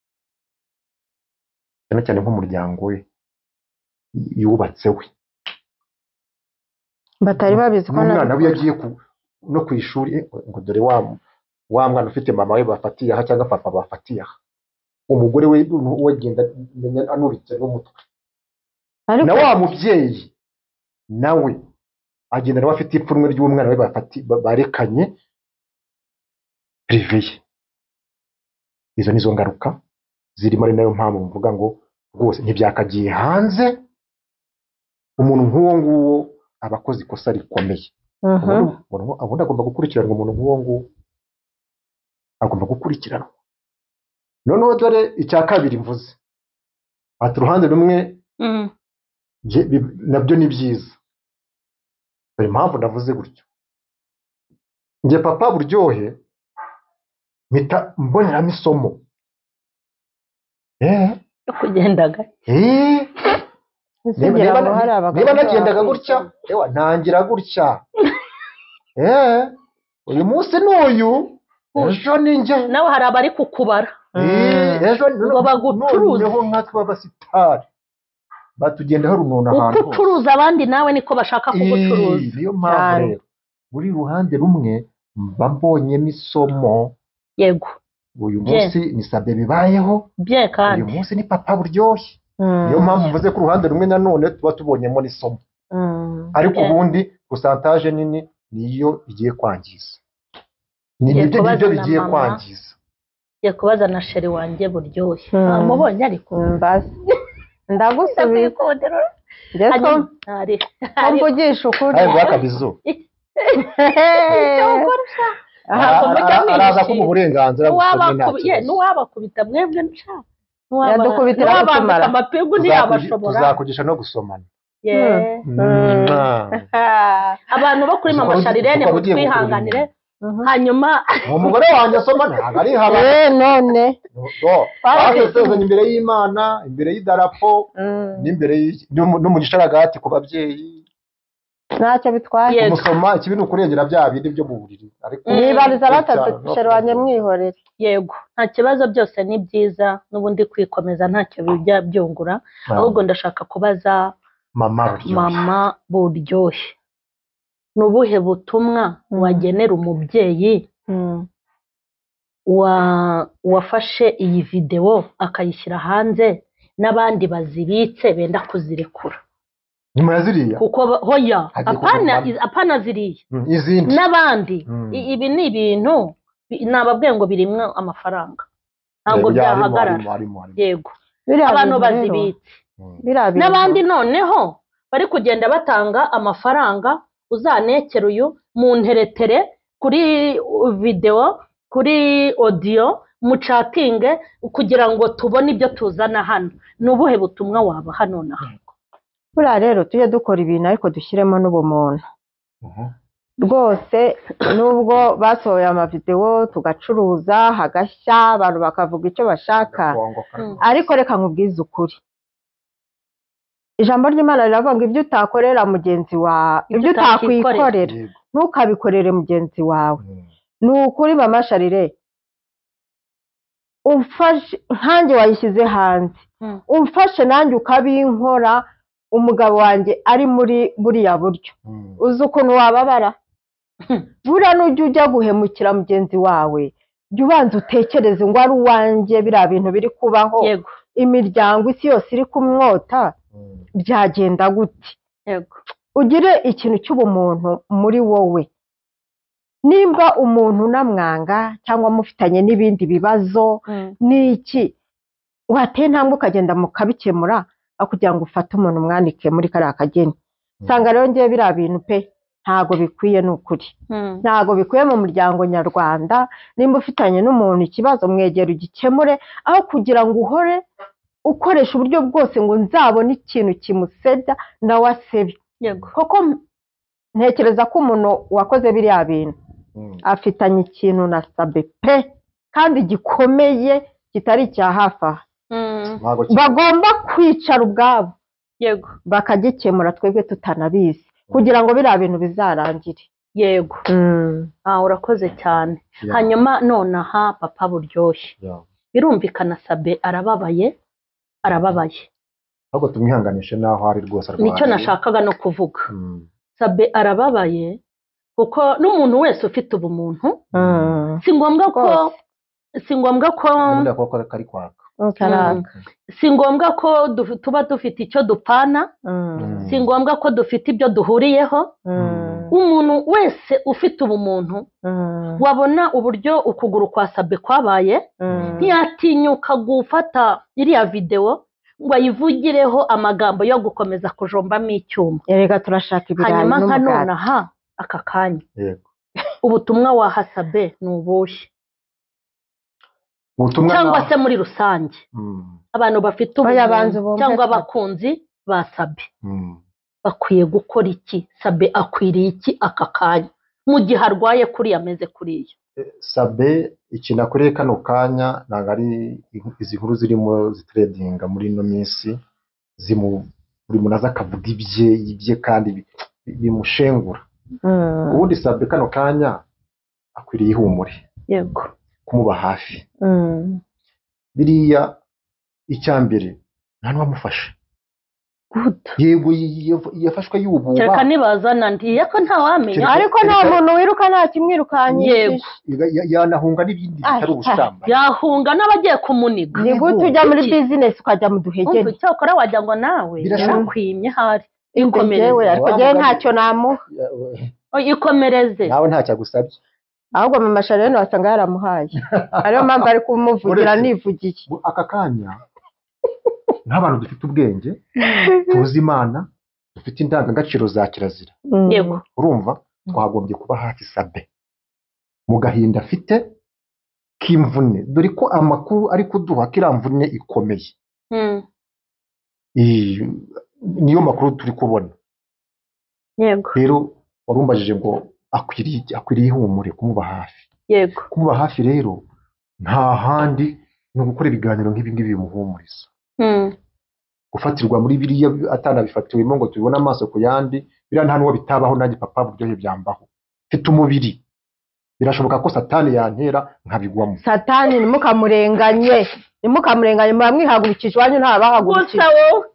Speaker 1: cyane cyane nk'umuryango we yubatse we,
Speaker 2: batari babizi ko
Speaker 1: umwana we yagiye no ku ishuri ngo dore wa wa mwana ufite mama we bafatiye aha cyangwa papa bafatiye aha umugore we wagenda menya anuritse n'umutwe
Speaker 2: ariko
Speaker 1: na wa mubyeyi nawe agenda nawe afite ipfunwe ry'umwana we bafati ba- barekanye privé ye. Izo nizo ngaruka zirimo, ari nayo mpamvu mvuga ngo rwose ntibyakagiye hanze. Umuntu nk'uwo nguwo aba akoze ikosa rikomeye.
Speaker 2: Mhm.
Speaker 1: Ubundi umuntu ubundi agomba gukurikiranwa, umuntu nk'uwo nguwo agomba gukurikiranwa. Noneho dore icya kabiri mvuze, ati uruhande rumwe
Speaker 3: Mm.
Speaker 1: nge- bi- nabyo ni byiza. Dore impamvu ndavuze gutyo, nge papa Buryohe mpita mboneramo isomo. Eh,
Speaker 3: yo kugendaga
Speaker 1: eh, niba
Speaker 2: Nsigira ngo
Speaker 1: niba-
Speaker 2: hari abagabo
Speaker 1: niba nagendaga
Speaker 2: baba-
Speaker 1: gutya, ewa ntangira gutya. Eh, uyu munsi n'uyu, ejo ni njye.
Speaker 3: nawe hari abari kukubara
Speaker 1: Eh, ejo
Speaker 3: ngo bagucuruze.
Speaker 1: noneho nkatwe b'abasitari batugenda harunona
Speaker 3: uko
Speaker 1: ahantu hose.
Speaker 3: ucuruza abandi nawe niko bashaka kugucuruza.
Speaker 1: Eh, niyo mpamvu
Speaker 2: Cyane.
Speaker 1: rero buri ruhande rumwe mba mbonyemo isomo.
Speaker 3: Yego,
Speaker 1: Uyu
Speaker 3: Bye.
Speaker 1: munsi ni Sabe bibayeho,
Speaker 3: bye
Speaker 1: uyu
Speaker 3: kandi
Speaker 1: munsi ni papa Buryohe.
Speaker 2: Mm.
Speaker 1: Niyo mpamvu mvuze ko uruhande rumwe nanone tuba tubonyemo n'isomo,
Speaker 2: Mm.
Speaker 1: ariko
Speaker 3: Yeah.
Speaker 1: ubundi pourcentage nini niyo igiye kwangiza, ni
Speaker 3: Ngiye
Speaker 1: nibyo
Speaker 3: kubaza
Speaker 1: nibyo
Speaker 3: na
Speaker 1: bigiye
Speaker 3: mama.
Speaker 1: kwangiza.
Speaker 3: ngiye kubaza na sheri wanjye Buryohe.
Speaker 2: Mm.
Speaker 3: Ah, mubonye ariko
Speaker 2: Mbaza. Ndagusubiza.
Speaker 3: ndakwikundira.
Speaker 2: Njye ko
Speaker 3: Hanyuma ntari
Speaker 2: ko mvugisha ukuri.
Speaker 1: Ayo ngaka bizo
Speaker 3: Aha, ko mujya
Speaker 1: araza
Speaker 3: mwishima.
Speaker 1: kumuha uburenganzira bukomeye nta
Speaker 3: Nuwabakubi- ye,
Speaker 1: kibazo.
Speaker 3: nuwabakubita mwebwe nca
Speaker 2: Yadukubitira
Speaker 3: nuwabambika
Speaker 2: gutumara.
Speaker 3: amapingu
Speaker 1: Tuzakugi-
Speaker 3: ntiyabashobora.
Speaker 1: tuzakugisha no gusomana.
Speaker 3: Ye.
Speaker 2: Mm.
Speaker 1: Mwah.
Speaker 3: abantu bo kuri mama
Speaker 1: Tukaba ugi-
Speaker 3: Sharirene
Speaker 1: tukaba ugiye
Speaker 3: mutwihanganire,
Speaker 2: Mhm.
Speaker 3: hanyuma
Speaker 1: umugore wanjye asoma ntabwo ari haba.
Speaker 2: Eh, none.
Speaker 1: twasezeranye imbere y'Imana, imbere y'idarapo,
Speaker 2: Mm.
Speaker 1: n'imbere y'i- no mu- no mu gisharagati ku babyeyi.
Speaker 2: Ntacyo bitwaye.
Speaker 3: Yego.
Speaker 1: Umusoma ikibi ni ukurengera bya bindi byo mu buriri, ariko
Speaker 2: Nibariza batatu
Speaker 1: Cyane.
Speaker 2: sheri wanjye mwihorere.
Speaker 3: yego, nta kibazo, byose ni byiza, n'ubundi kwikomeza ntacyo bijya byungura. Ahubwo ndashaka kubaza
Speaker 1: mama Buryohe.
Speaker 3: mama Buryohe, ni ubuhe butumwa
Speaker 2: Mm.
Speaker 3: wagenera umubyeyi
Speaker 2: Mm.
Speaker 3: wa wafashe iyi videwo akayishyira hanze n'abandi bazibitse benda kuzirekura?
Speaker 1: nyuma ya ziriya
Speaker 3: Kuko ba- hoya
Speaker 1: Hagiye
Speaker 3: apana
Speaker 1: kuvamo.
Speaker 3: apana ziriya
Speaker 1: Mm, izindi
Speaker 3: n'abandi.
Speaker 1: Mm.
Speaker 3: I- ibi ni ibintu bi- nababwiye ngo birimwo amafaranga, ntabwo
Speaker 1: Yego, harimo,
Speaker 3: byahagarara.
Speaker 1: harimo, harimo, harimo.
Speaker 3: Yego,
Speaker 2: Biriya
Speaker 3: abantu
Speaker 2: bintu rero,
Speaker 3: bazibitse
Speaker 1: Mm.
Speaker 2: biriya bintu.
Speaker 3: n'abandi noneho bari kugenda batanga amafaranga, uzanekera uyu mu nteretere kuri uh, videwo, kuri audio, mucatinge kugira ngo tubone ibyo tuzana hano. Ni ubuhe butumwa waba hano na hano?
Speaker 2: Buriya rero tujye dukora ibintu ariko dushyiremo n'ubumuntu.
Speaker 1: Mhm.
Speaker 2: Rwose nubwo basohoye amavidewo tugacuruza hagashya abantu bakavuga icyo bashaka,
Speaker 1: Kongo, kare.
Speaker 3: Mm.
Speaker 2: ariko reka nkubwize ukuri. Ijambo ry'Imana riravuga ngo ibyo utakorera mugenzi wawe, ibyo
Speaker 3: Ibyo utakwikorera.
Speaker 2: utakwikorera
Speaker 1: Yego.
Speaker 2: ntukabikorere mugenzi wawe.
Speaker 1: Mm.
Speaker 2: Ni ukuri mama Sharire, umfashe nkanjye wayishyize hanze,
Speaker 3: Mm.
Speaker 2: umfashe nanjye ukabinkora, umugabo wanjye ari muri buriya buryo,
Speaker 1: Mm.
Speaker 2: uzi ukuntu wababara. Buriya nujya ujya guhemukira mugenzi wawe, jya ubanza utekereze ngo ari uwanjye biriya bintu biri kubaho,
Speaker 3: Yego,
Speaker 2: imiryango isi yose iri kumwota,
Speaker 1: Mm.
Speaker 2: byagenda gute?
Speaker 3: yego,
Speaker 2: Ugire ikintu cy'ubumuntu muri wowe. Nimba umuntu unamwanga cyangwa mufitanye n'ibindi bibazo
Speaker 3: Mm.
Speaker 2: n'iki, wateye intambwe ukagenda mukabikemura, aho kugira ngo ufate umuntu umwanike muri kariya kageni. Usanga rero ngewe biriya bintu pe ntago bikwiye, ni ukuri
Speaker 3: Mm.
Speaker 2: ntago bikwiye mu muryango nyarwanda. Nimba ufitanye n'umuntu ikibazo, mwegera ugikemure, aho kugira ngo uhore ukoresha uburyo bwose ngo nzabone ikintu kimusebya nawe asebye.
Speaker 3: Yego,
Speaker 2: Koko ntekereza ko umuntu wakoze biriya bintu
Speaker 1: Mm.
Speaker 2: afitanye ikintu na Sabe pe, kandi gikomeye kitari icya hafi aha.
Speaker 3: Mm.
Speaker 1: Ntabwo ki-
Speaker 2: Bagomba kwicara ubwabo
Speaker 3: Yego,
Speaker 2: bakagikemura twebwe tutanabizi, kugira ngo biriya bintu bizarangire.
Speaker 3: yego.
Speaker 2: Mm.
Speaker 3: Ah, urakoze cyane.
Speaker 1: Yeah.
Speaker 3: Hanyuma nonaha papa Buryohe,
Speaker 1: Yeah.
Speaker 3: birumvikana Sabe arababaye, arababaye.
Speaker 1: ahubwo tumwihanganishe n'aho ari rwose arwaye.
Speaker 3: Nicyo nashakaga no kuvuga.
Speaker 1: Mm.
Speaker 3: Sabe arababaye, kuko n'umuntu wese ufite ubumuntu
Speaker 2: Mm.
Speaker 3: si ngombwa ko si ngombwa ko
Speaker 1: ubundi akaboko kari kwaka.
Speaker 2: Karaka.
Speaker 3: si ngombwa ko du- tuba dufite icyo dupana
Speaker 2: Mm.
Speaker 3: si ngombwa ko dufite ibyo duhuriyeho.
Speaker 2: Mm.
Speaker 3: Umuntu wese ufite ubumuntu
Speaker 2: Mm.
Speaker 3: wabona uburyo ukuguru kwa Sabe kwabaye
Speaker 2: Mm.
Speaker 3: ntiyatinyuka gufata iriya videwo ngo ayivugireho amagambo yo gukomeza kujombamo icyuma.
Speaker 2: Erega turashaka ibirayi
Speaker 3: Hanyuma nka
Speaker 2: n'umugati.
Speaker 3: none aha aka kanya
Speaker 1: Yego.
Speaker 3: ubutumwa waha Sabe ni ubuhe
Speaker 1: Ubutumwa
Speaker 3: cyangwa
Speaker 1: na-
Speaker 3: se muri rusange
Speaker 1: Mm,
Speaker 3: abantu bafite
Speaker 2: Oya, banza
Speaker 3: ubumuntu
Speaker 2: bumve
Speaker 3: cyangwa
Speaker 2: Sabe.
Speaker 3: abakunzi ba Sabe
Speaker 1: mm.
Speaker 3: bakwiye gukora iki? Sabe akwiriye iki aka kanya mu gihe arwaye kuriya ameze kuriya?
Speaker 1: Sabe ikintu akoreye kano kanya ntabwo ari izi nkuru zirimo zitredinga muri ino minsi zimu buri muntu aza akavuga ibye ibye kandi bi- bi- bimushengura.
Speaker 2: Mm.
Speaker 1: Ubundi Sabe kano kanya akwiriye ihumure,
Speaker 3: Yego.
Speaker 1: kumuba hafi.
Speaker 2: Mm.
Speaker 1: Biriya icya mbere nta n'uwamufasha.
Speaker 3: Good.
Speaker 1: Yego y- yafashwe yububa.
Speaker 3: Kereka nibazana ndiye ko ntawamenya.
Speaker 1: Kereka-
Speaker 2: Ariko nta muntu wiruka nta kimwirukanye.
Speaker 3: Yego.
Speaker 1: Ya- ya- yanahunga n'ibindi
Speaker 2: Ay,
Speaker 1: bitari ubusambanyi.
Speaker 3: Yahunga n'abagiye kumuniga.
Speaker 2: Ni gute ujya muri business ukajya mu
Speaker 3: Umva
Speaker 2: duhegere?
Speaker 3: icyakora wagira ngo nawe
Speaker 1: Birashoboka.
Speaker 3: yarakwimye hari.
Speaker 2: Njyewe
Speaker 3: Ikomereze.
Speaker 2: ariko njyewe ntacyo namuha.
Speaker 3: Oya, ikomereze.
Speaker 1: Nawe ntacyo agusabye.
Speaker 2: Ahubwo mama Sharene wasanga yaramuhaye. Ariyo mpamvu ari kumuvugira
Speaker 1: Uretse-
Speaker 2: nivugiye.
Speaker 1: Bu- aka kanya nk'abantu dufite ubwenge tuzi Imana dufite indangagaciro za kirazira,
Speaker 2: Mm.
Speaker 3: Yego.
Speaker 1: urumva twagombye kuba hafi Sabe mu gahinda afite k'imvune, dore ko amakuru ari kuduha ko iriya mvune ikomeye.
Speaker 3: Mm.
Speaker 1: Iyi- niyo makuru turi kubona.
Speaker 3: Yego.
Speaker 1: Rero warumbajije ngo akwiriye akwiriye ihumure, kumuba hafi.
Speaker 3: Yego.
Speaker 1: Kumuba hafi rero nta handi ni ugukora ibiganiro nk'ibi ngibi bimuhumuriza.
Speaker 3: Mm.
Speaker 1: Gufatirwa muri biriya atanabifatiwemo ngo tubibone amaso ku yandi, biriya nta n'uwo bitabaho, nanjye papa buryohe byambaho. Mfite umubiri, birashoboka ko satani yantera nkabigwamo.
Speaker 2: Satani nimukamurenganye. Nimukamurenganye muba mwihagurukije iwanyu nta bahagurukije.
Speaker 3: Gusa wowe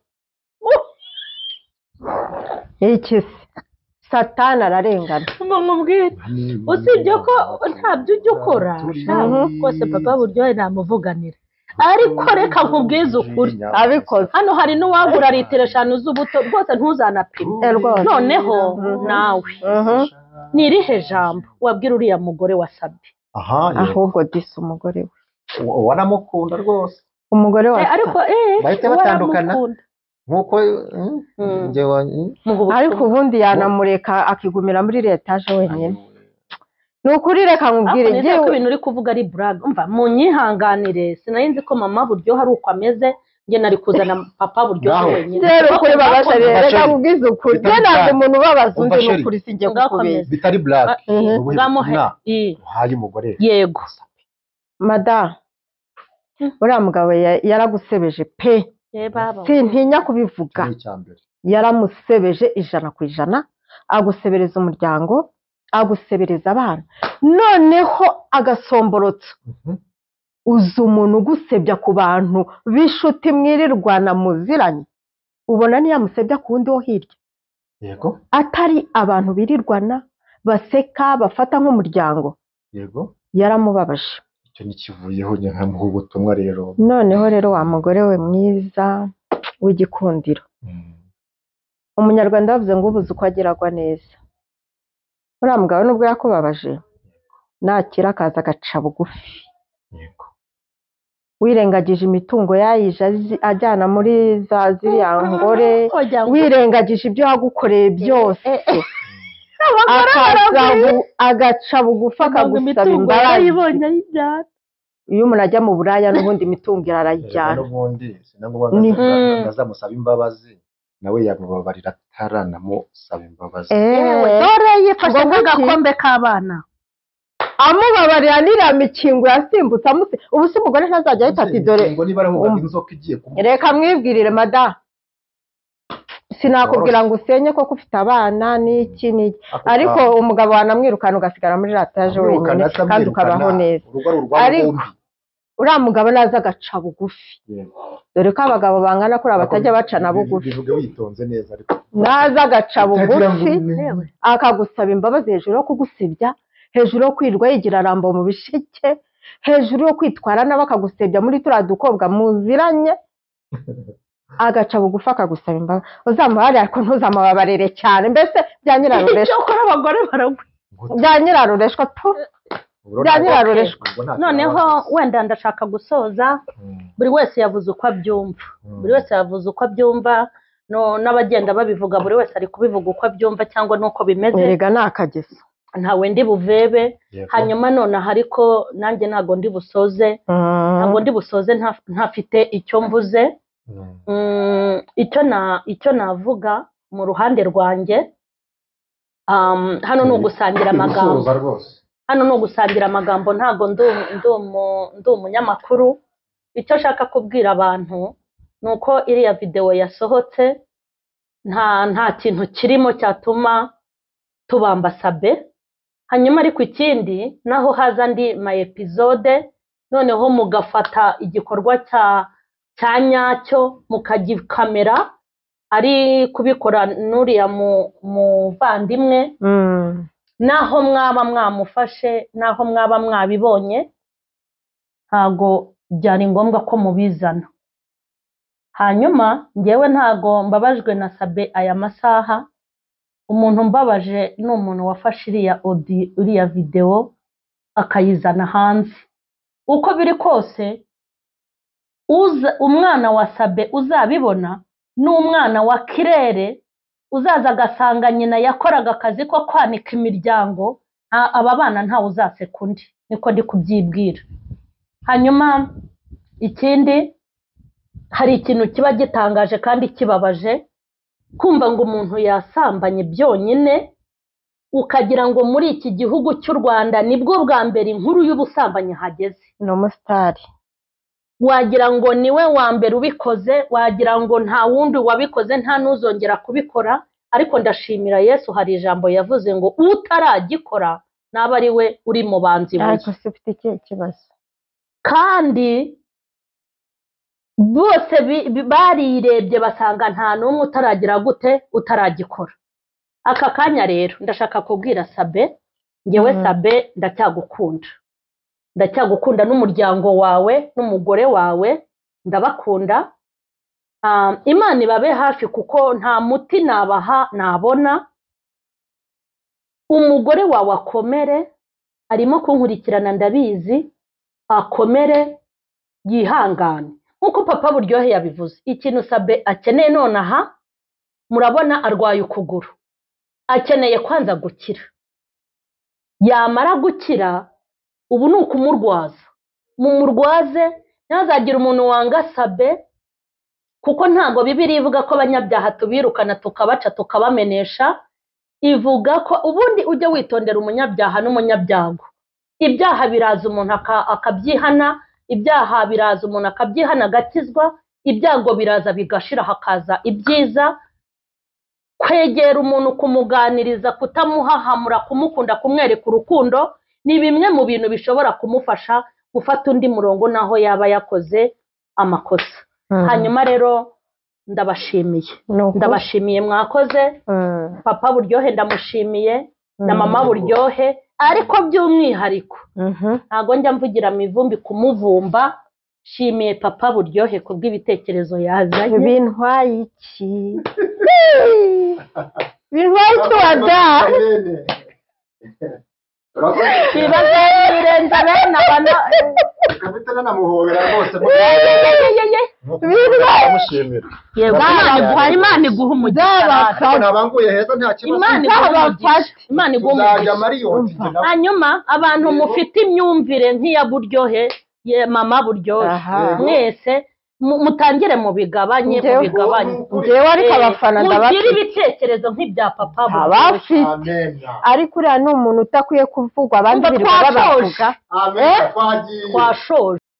Speaker 2: Iki se? Satani ararengana.
Speaker 3: mba nkubwire usibye ko ntabyo ujya ukora rwose papa buryohe namuvuganira, ariko reka nkubwize ukuri,
Speaker 2: Abikoze.
Speaker 3: hano hari n'uwagura litiro eshanu z'ubuto rwose ntuzanapime.
Speaker 2: Eh, rwose.
Speaker 3: Noneho nawe
Speaker 2: Mhm.
Speaker 3: ni irihe jambo wabwira uriya mugore wa Sabe?
Speaker 1: Aha, yego.
Speaker 2: Ahubwo disi umugore we.
Speaker 1: Wa- wanamukunda rwose.
Speaker 2: Umugore wa
Speaker 3: Eh, ariko eh
Speaker 1: Bahita batandukana.
Speaker 3: waramukunda.
Speaker 1: Nk'uko mm,
Speaker 3: Mm.
Speaker 1: njye wa- mm,
Speaker 3: Muha ubutumwa.
Speaker 2: ariko ubundi yanamureka akigumira muri leta aje wenyine. Ni ukuri reka
Speaker 3: Ariko
Speaker 2: nkubwire
Speaker 3: nizere ko
Speaker 2: njyewe.
Speaker 3: ibintu uri kuvuga ari brag. Umva munyihanganire, sinari nzi ko mama buryohe ari uko ameze, njye nari kuzana papa buryohe
Speaker 1: Ngaho.
Speaker 3: wenyine.
Speaker 2: Rero ukuri babasha rero
Speaker 1: Umva,
Speaker 2: reka
Speaker 1: Sheri.
Speaker 2: nkubwize ukuri.
Speaker 1: Bitari
Speaker 2: Je ntabwo
Speaker 1: blague.
Speaker 2: umuntu ubabaza undi
Speaker 1: Umva,
Speaker 2: ni
Speaker 1: Sheri.
Speaker 2: ukuri sinjye
Speaker 3: Ngaho
Speaker 2: kukubeshya.
Speaker 3: komeza.
Speaker 1: bitari black.
Speaker 3: Ah, eh,
Speaker 1: Ubuhe
Speaker 3: bwamuhe.
Speaker 1: butumwa
Speaker 3: Eh,
Speaker 1: uhaye umugore.
Speaker 3: Yego.
Speaker 2: Mada.
Speaker 3: Mm.
Speaker 2: Uriya mugabo ya- yaragusebeje pe.
Speaker 3: Eh baba.
Speaker 2: Sintinya kubivuga.
Speaker 1: Ni icya mbere.
Speaker 2: Yaramusebeje ijana ku ijana, agusebereza umuryango, agusebereza abana, noneho agasomborotsa.
Speaker 1: Mhm.
Speaker 2: Uzi umuntu ugusebya ku bantu b'inshuti mwirirwana muziranye, ubona niyamusebya ku wundi wo hirya,
Speaker 1: Yego.
Speaker 2: atari abantu birirwana baseka bafata nk'umuryango.
Speaker 1: Yego.
Speaker 2: Yaramubabaje.
Speaker 1: Icyo nikivuyeho njye nkamuha ubutumwa rero.
Speaker 2: Noneho rero wa mugore we mwiza w'igikundiro,
Speaker 1: Mm.
Speaker 2: umunyarwanda bavuze ngo ubuze uko agiragwa neza. Uriya mugabo nubwo yakubabaje nakira akaza agaca bugufi,
Speaker 1: Yego.
Speaker 2: wirengagije imitungo yayije azi- ajyana muri za ziriya ngore,
Speaker 3: Oya ngo-
Speaker 2: wirengagije ibyo yagukoreye byose,
Speaker 3: Eh, eh,
Speaker 2: akaza bu- agaca bugufi
Speaker 3: Ntabwo
Speaker 2: akagusaba
Speaker 3: imitungo
Speaker 2: imbabazi.
Speaker 3: yarayibonye ayijyana.
Speaker 2: Iyo umuntu ajya mu buraya n'ubundi imitungo
Speaker 1: Yego,
Speaker 2: arayijyana.
Speaker 1: n'ubundi sinangombwa
Speaker 2: Ni-
Speaker 3: Mm.
Speaker 1: ngazamusaba imbabazi nawe yamubabarira ataramusaba imbabazi.
Speaker 2: Eh,
Speaker 3: Dore yifashe
Speaker 2: ngo buki?
Speaker 3: nk'agakombe k'abana.
Speaker 2: amubabarira n'iriya mikingo yasimbutse amuse. Ubu se umugore ntazajya ahita ati dore
Speaker 1: ngo niba arahugaga
Speaker 2: Um.
Speaker 1: inzoka igiye kumu.
Speaker 2: reka mwibwirire mada, sinakubwira ngo usenye koko ufite abana n'iki n'iki,
Speaker 1: Ako
Speaker 2: ariko
Speaker 1: kanya.
Speaker 2: umugabo wanamwirukana ugasigara muri rataje
Speaker 1: Amwirukana,
Speaker 2: wenyine kandi ukabaho
Speaker 1: atamwirukana,
Speaker 2: neza.
Speaker 1: urugo ari urwabo
Speaker 2: Ariko-
Speaker 1: bombi.
Speaker 2: Uriya mugabo naza agaca bugufi,
Speaker 1: Yego.
Speaker 2: dore ko abagabo bangana kuri abatajya bacana
Speaker 1: Bivuge-
Speaker 2: bugufi.
Speaker 1: bivuge witonze neza ariko.
Speaker 2: naza agaca bugufi
Speaker 3: yewe
Speaker 2: akagusaba imbabazi hejuru yo kugusebya, hejuru yo kwirirwa yigira rambo mu bisheke, hejuru yo kwitwara nawe akagusebya muri turiya dukobwa muziranye, agaca bugufi akagusaba imbabazi. Uzamubarire ariko ntuzamubabarire cyane, mbese bya nyirarureshwa.
Speaker 3: icyo ukora abagore baragwa.
Speaker 2: Bya nyirarureshwa tu. Bya nyirarureshwa.
Speaker 3: Noneho wenda ndashaka gusoza, buri wese yavuze uko abyumva, buri wese yavuze uko abyumva, no n'abagenda babivuga buri wese ari kubivuga uko abyumva cyangwa nuko bimeze.
Speaker 2: Erega ni akageso.
Speaker 3: Ntawe ndi buvebe, hanyuma none ariko nanjye ntago ndi busoze, ntago ndi busoze nta- ntafite icyo mvuze. Mm, icyo na icyo navuga mu ruhande rwanjye, um, hano ni ugusangira amagambo,
Speaker 1: gusoza rwose.
Speaker 3: hano ni ugusangira amagambo, ntago ndi ndi umu- ndi umunyamakuru. Icyo nshaka kubwira abantu ni uko iriya videwo yasohotse nta nta kintu kirimo cyatuma tubamba Sabe. Hanyuma ariko ikindi naho haza andi ma episode, noneho mugafata igikorwa cya cya nyacyo mukagikamera ari kubikora n'uriya mu muvandimwe,
Speaker 2: Mm.
Speaker 3: naho mwaba mwamufashe, naho mwaba mwabibonye, ntago byari ngombwa ko mubizana. Hanyuma ngewe ntago mbabajwe na Sabe aya masaha, umuntu mbabaje ni umuntu wafashe iriya audio, iriya video akayizana hanze. Uko biri kose uza umwana wa Sabe uzabibona ni umwana wa Kirere, uzaza agasanga nyina yakoraga akazi ko kwanika imiryango, nta- aba bana ntawe uzaseka undi, niko ndi kubyibwira. Hanyuma ikindi, hari ikintu kiba gitangaje kandi kibabaje, kumva ngo umuntu yasambanye byonyine, ukagira ngo muri iki gihugu cy'u Rwanda nibwo bwa mbere inkuru y'ubusambanyi hageze.
Speaker 2: Ni umusitari.
Speaker 3: Wagira ngo niwe wa mbere ubikoze, wagira ngo nta wundi wabikoze, nta n'uzongera kubikora. Ariko ndashimira Yesu, hari ijambo yavuze ngo utaragikora naba ari we uri mu banzi buye.
Speaker 2: Ariko se ufite ikihe kibazo?
Speaker 3: Kandi bose bi- bi- barirebye basanga nta n'umwe utaragira gute, utaragikora. Aka kanya rero ndashaka kubwira Sabe, ngewe
Speaker 2: Mhm.
Speaker 3: Sabe ndacyagukunda, ndacyagukunda n'umuryango wawe n'umugore wawe ndabakunda. Um, Imana ibabe hafi kuko nta muti nabaha nabona. Umugore wawe akomere, arimo kunkurikirana ndabizi, akomere yihangane. Nkuko papa Buryohe yabivuze, ikintu Sabe akeneye nonaha, murabona arwaye ukuguru, akeneye kwanza gukira. Yamara gukira, ubu ni ukumurwaza, mumurwaze, ntazagira umuntu wanga Sabe, kuko ntago Bibiliya ivuga ko abanyabyaha tubirukana tukabaca tukabamenesha. Ivuga ko ubundi ujye witondera umunyabyaha n'umunyabyago. Ibyaha biraza umuntu aka- akabyihana, ibyaha biraza umuntu akabyihana agakizwa, ibyago biraza bigashira hakaza ibyiza. Kwegera umuntu, kumuganiriza, kutamuhahamura, kumukunda, kumwereka urukundo, ni bimwe mu bintu bishobora kumufasha gufata undi murongo naho yaba yakoze amakosa.
Speaker 2: Mm.
Speaker 3: Hanyuma rero ndabashimiye,
Speaker 2: Ni ukuri.
Speaker 3: ndabashimiye mwakoze.
Speaker 2: Mm.
Speaker 3: Papa Buryohe ndamushimiye, na
Speaker 2: Mm.
Speaker 3: mama Buryohe, ariko by'umwihariko
Speaker 2: Mhm.
Speaker 3: ntago njya mvugira mu ivumbi kumuvumba. Shimiye Papa Buryohe kubw'ibitekerezo yazanye.
Speaker 2: Bintwaye iki? Bintwaye iki wada?
Speaker 3: Ibibazo birenze bene abana.
Speaker 1: Kabita nanamuhobera rwose. Mushimira.
Speaker 3: Yego, Imana iguha, Imana iguha umugisha.
Speaker 1: Ariko nabanguye heza nta kibazo.
Speaker 3: Imana iguha umugisha. Imana iguha
Speaker 1: Uzajya
Speaker 3: umugisha.
Speaker 1: Mariyoti njye nawe.
Speaker 3: Hanyuma abantu mufite imyumvire nk'iya Buryohe, ye mama Buryohe,
Speaker 2: Aha.
Speaker 3: mwese mu- mutangire mu bigabanye, mu
Speaker 2: Njyewe-
Speaker 3: bigabanye.
Speaker 2: Njyewe ariko abafana
Speaker 3: mugire
Speaker 2: ndabafite.
Speaker 3: ibitekerezo nk'ibya Papa Buryohe.
Speaker 2: Abafite.
Speaker 1: Amen.
Speaker 2: Ariko uriya ni umuntu utakwiye kuvugwa, abandi
Speaker 3: Umva
Speaker 2: birirwa
Speaker 3: twashoje.
Speaker 2: babavuga.
Speaker 1: Amen. Twagiye.
Speaker 3: Twashoje.